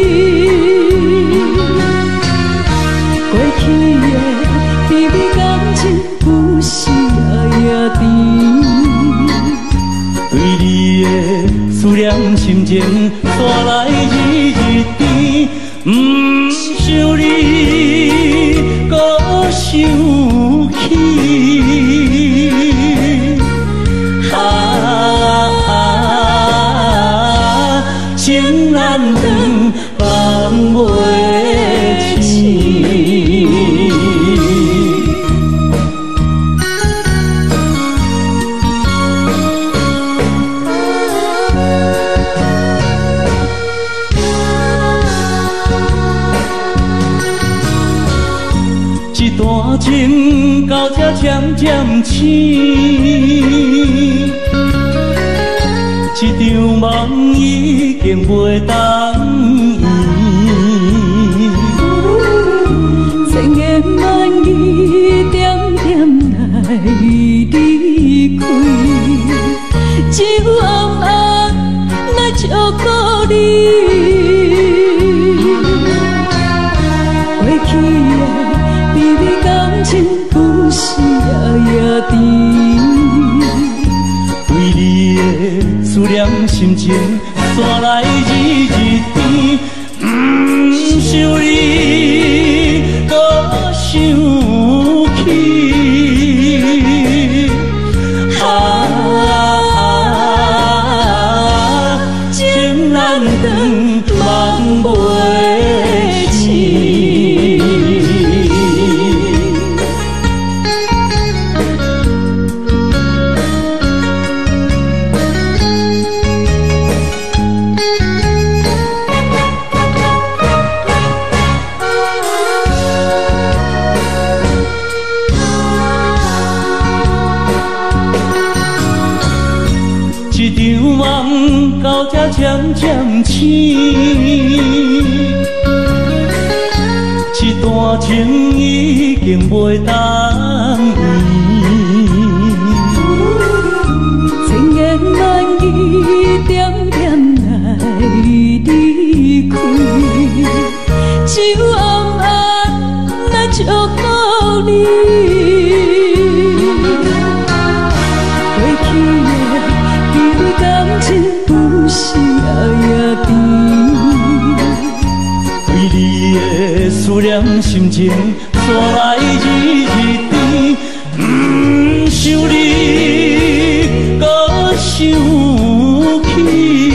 过去的甜蜜感情有时也甜，对你的思念心情带来日日甜，不想你搁想起。情难断，放袂清。 渐醒，一场梦已经袂当圆。 千言万语点点来离开，只有暗暗来照顾你。过去的美丽感情，不是夜夜甜。 为你的思念心情，山来日日甜。不想你，搁想起。情难断，梦袂醒。一场梦到这渐渐醒，一段情已经袂当圆。 千言万语点点来离开，只有暗暗来照顾你。过去的美丽感情，不是夜夜甜。 为你的思念心情，山来日日甜。不想你，搁想起。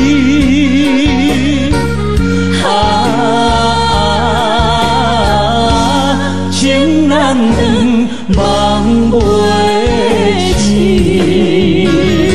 情难断，梦袂醒。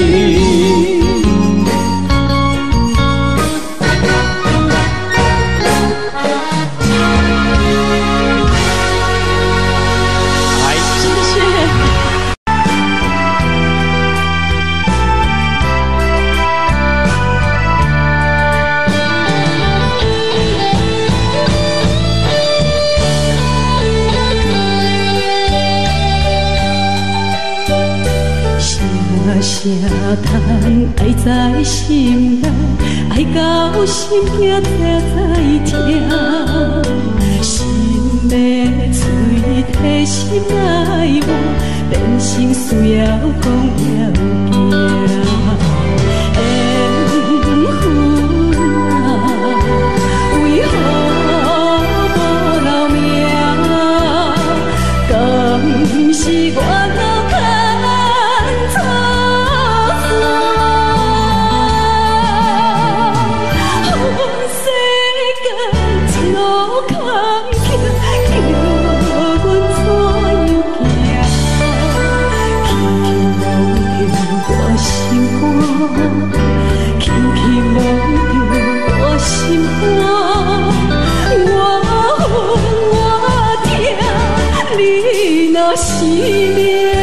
啥通爱在心内，爱到心惊才痛。心要嘴提心爱我，变成需要讲要行。缘分啊，为何无留名？敢是我脑牵错？是命。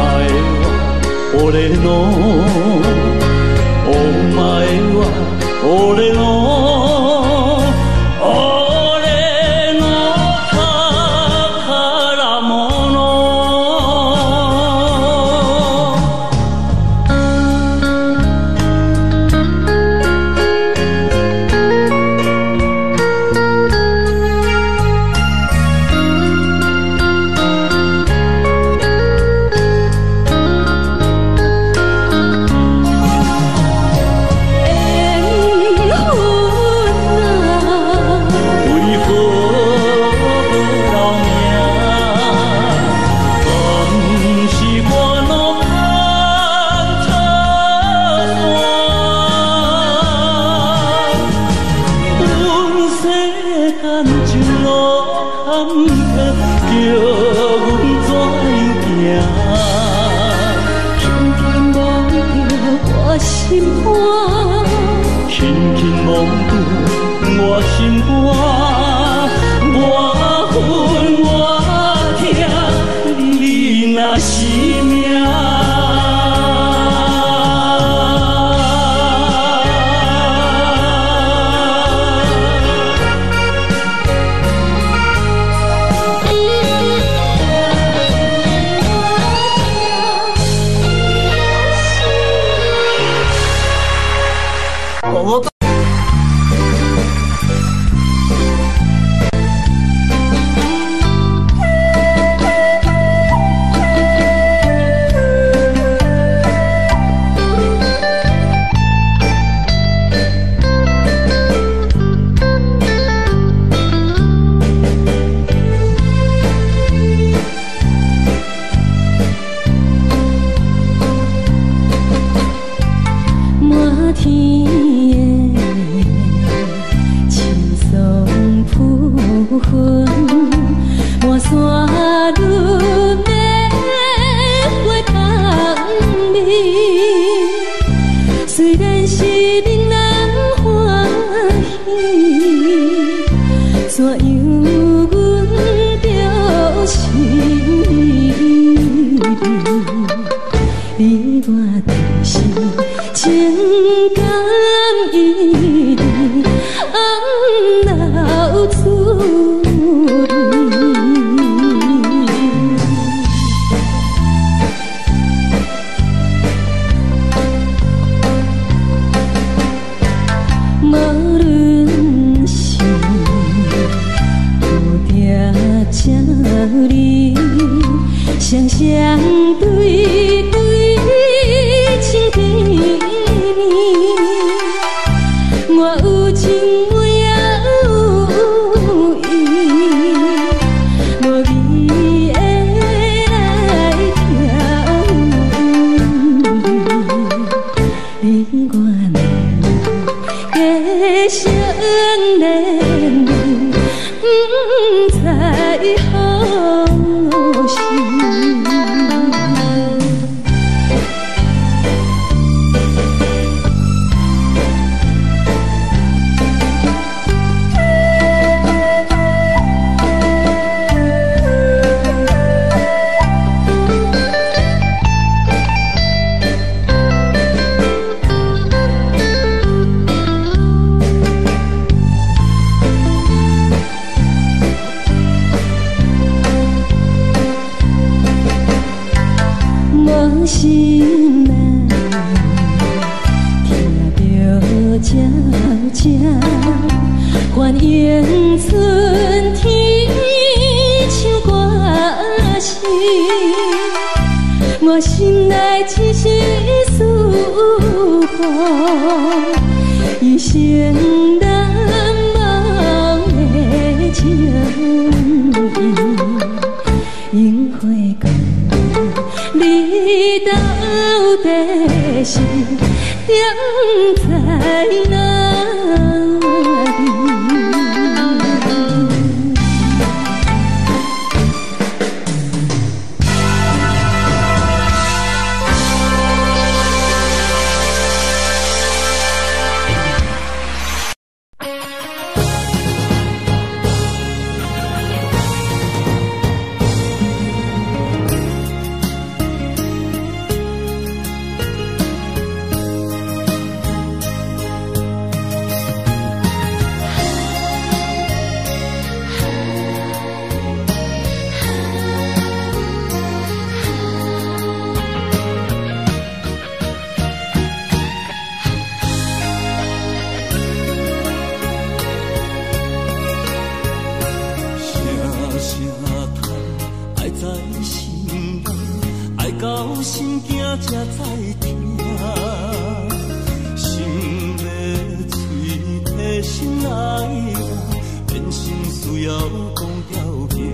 俺声叹，爱在心内，爱到心惊才知听。心要嘴提心爱我，变心需要讲条件。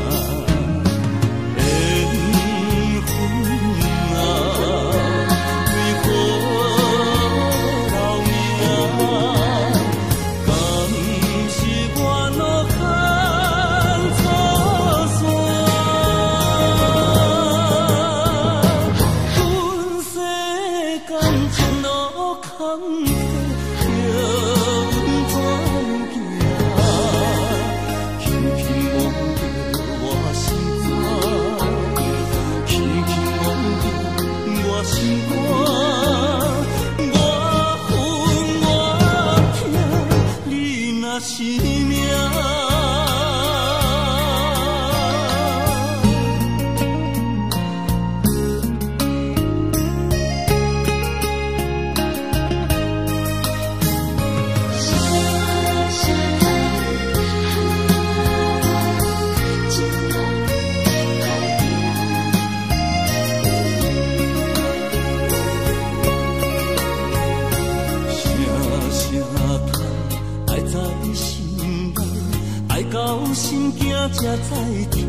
才知听，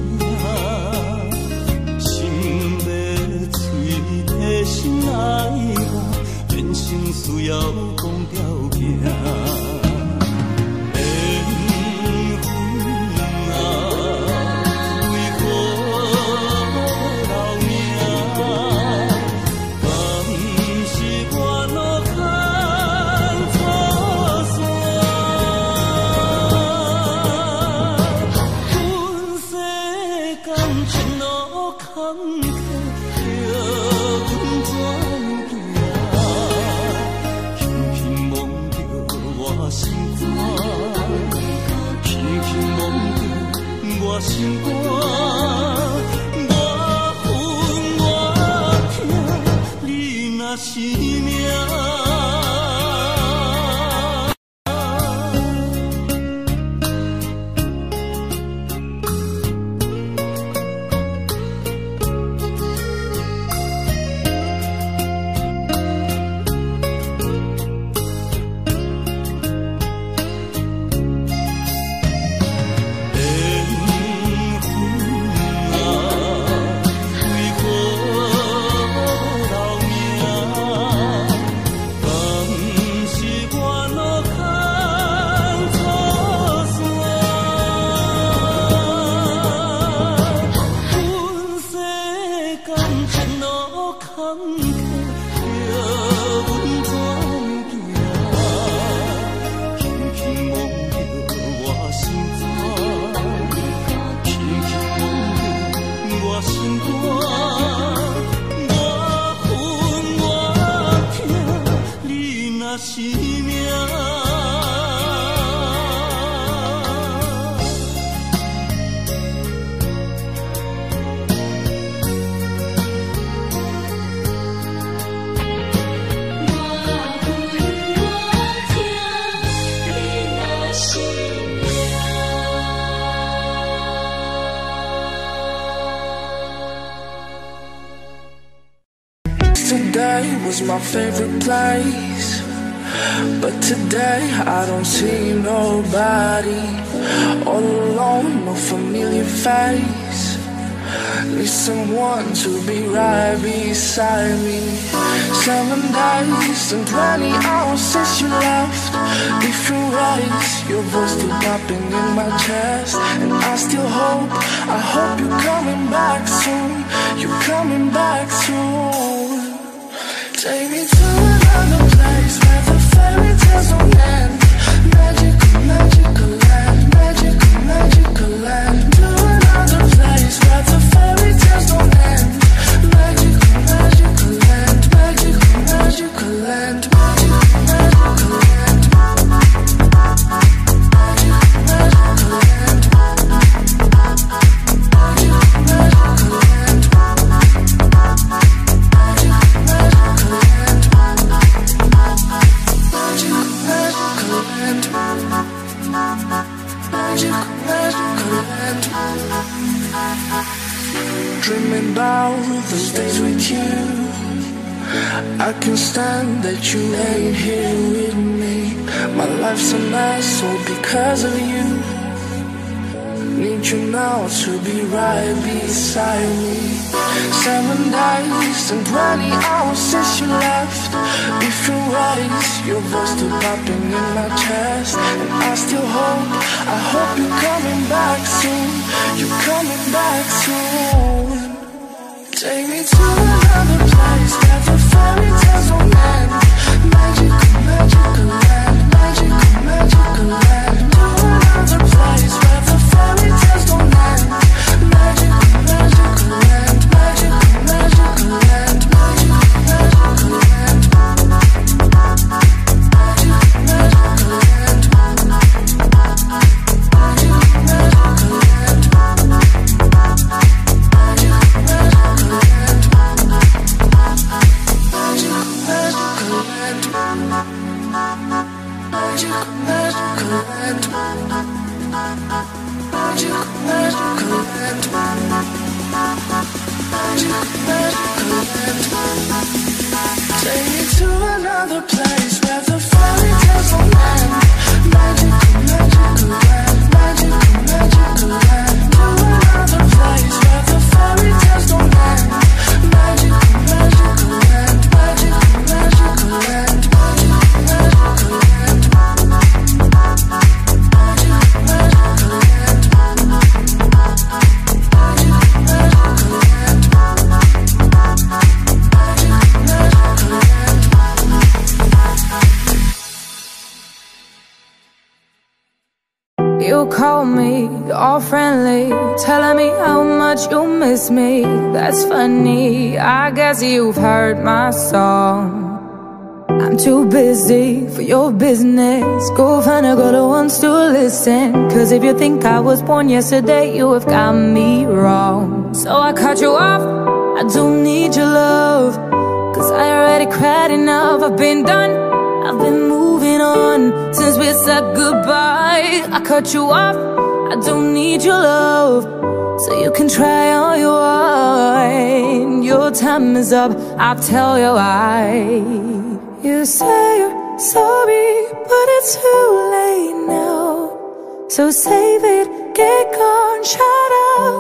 心要嘴提心爱我，变成需要讲条件。心肝，我恨我痛，你若是命。 Yesterday was my favorite place, but today I don't see nobody. All alone, no familiar face. Need someone to be right beside me. 7 days and 20 hours since you left. Different ways, your voice still popping in my chest. And I still hope, I hope you're coming back soon. You're coming back soon. Take me to another place where the fairy tales don't end. Magical, magical land, magical, magical land. To another place where the fairy tales don't end. Magical, magical land, magical, magical land, magical, magical land. Magical, magical land. Magical, magical land. Magical, magical land. Dreaming about those days with you. I can't stand that you ain't here with me. My life's a mess all because of you. Need you now to be right beside me. 7 days and 20 hours since you left. If you rise, your voice still popping in my chest. And I still hope, I hope you're coming back soon. You're coming back soon. Take me to another place where the fairy tales don't end. Magical, magical land, magical, magical land. To another place where the fairy tales don't end. Magical, magical land, magical, magical land, magical, magical land. Magical, magical land. Magical, magical land. Take me to another place where the fairy tales don't end. Magical, magical land, magical, magical land. To another place where the fairy tales don't end. Magical, magical land, magical, magical land, magical, magical land. Magical, magical land. You call me all friendly, telling me how much you miss me. That's funny, I guess you've heard my song. I'm too busy for your business. Go find a girl who wants to listen. Cause if you think I was born yesterday, you have got me wrong. So I cut you off, I don't need your love. Cause I already cried enough, I've been done, I've been moving on since we said goodbye. I cut you off, I don't need your love. So you can try all you want. Your time is up, I'll tell you why. You say you're sorry, but it's too late now. So save it, get gone, shut up.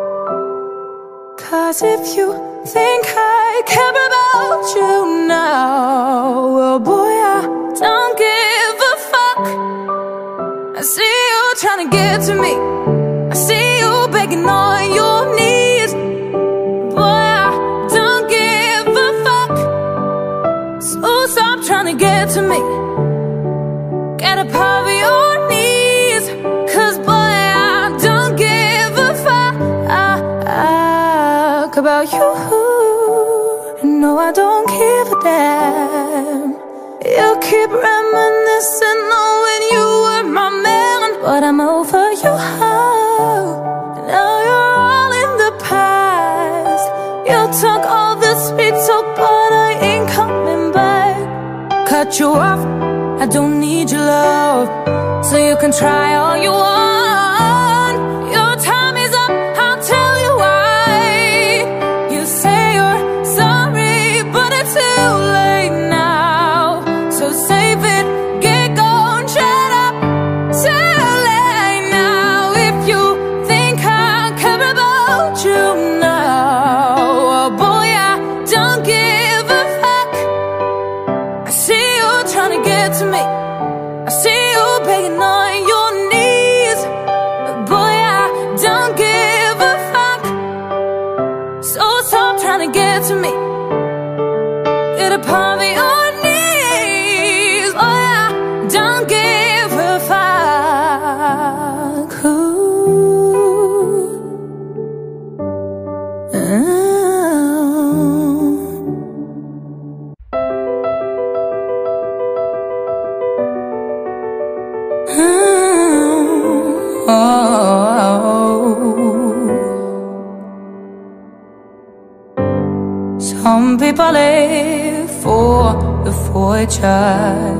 Cause if you think I care about you now, well boy, I don't give a fuck. I see you trying to get to me, I see you begging on your knees. Boy, I don't give a fuck. So stop trying to get to me, get up off your knees. Cause boy, I don't give a fuck about you. No, I don't give a damn. You keep reminiscing on when you were my man, but I'm over you. Now you're all in the past. You took all the sweet talk, but I ain't coming back. Cut you off, I don't need your love. So you can try all you want. Your time is up, I'll tell you why. You say you're sorry, but it's too late now. So save it, get gone, shut up. Too late now. If you think I care about you now, oh boy, I don't give a fuck. I see you trying to get to me, I see you begging on your knees. But boy, I don't give a fuck. So stop trying to get to me, get up on your knees. Boy, I don't give a fuck. Some people live for the fortune.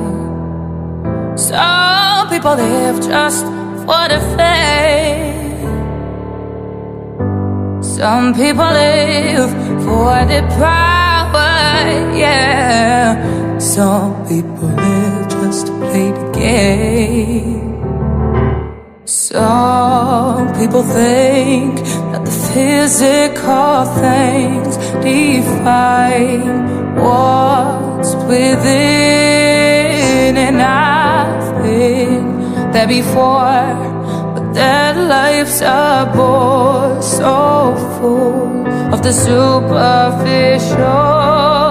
Some people live just for the fame. Some people live for the power, yeah. Some people live just to play the game. Some people think that the physical things define what's within, and I've been there before, but that life's a bore so full of the superficial.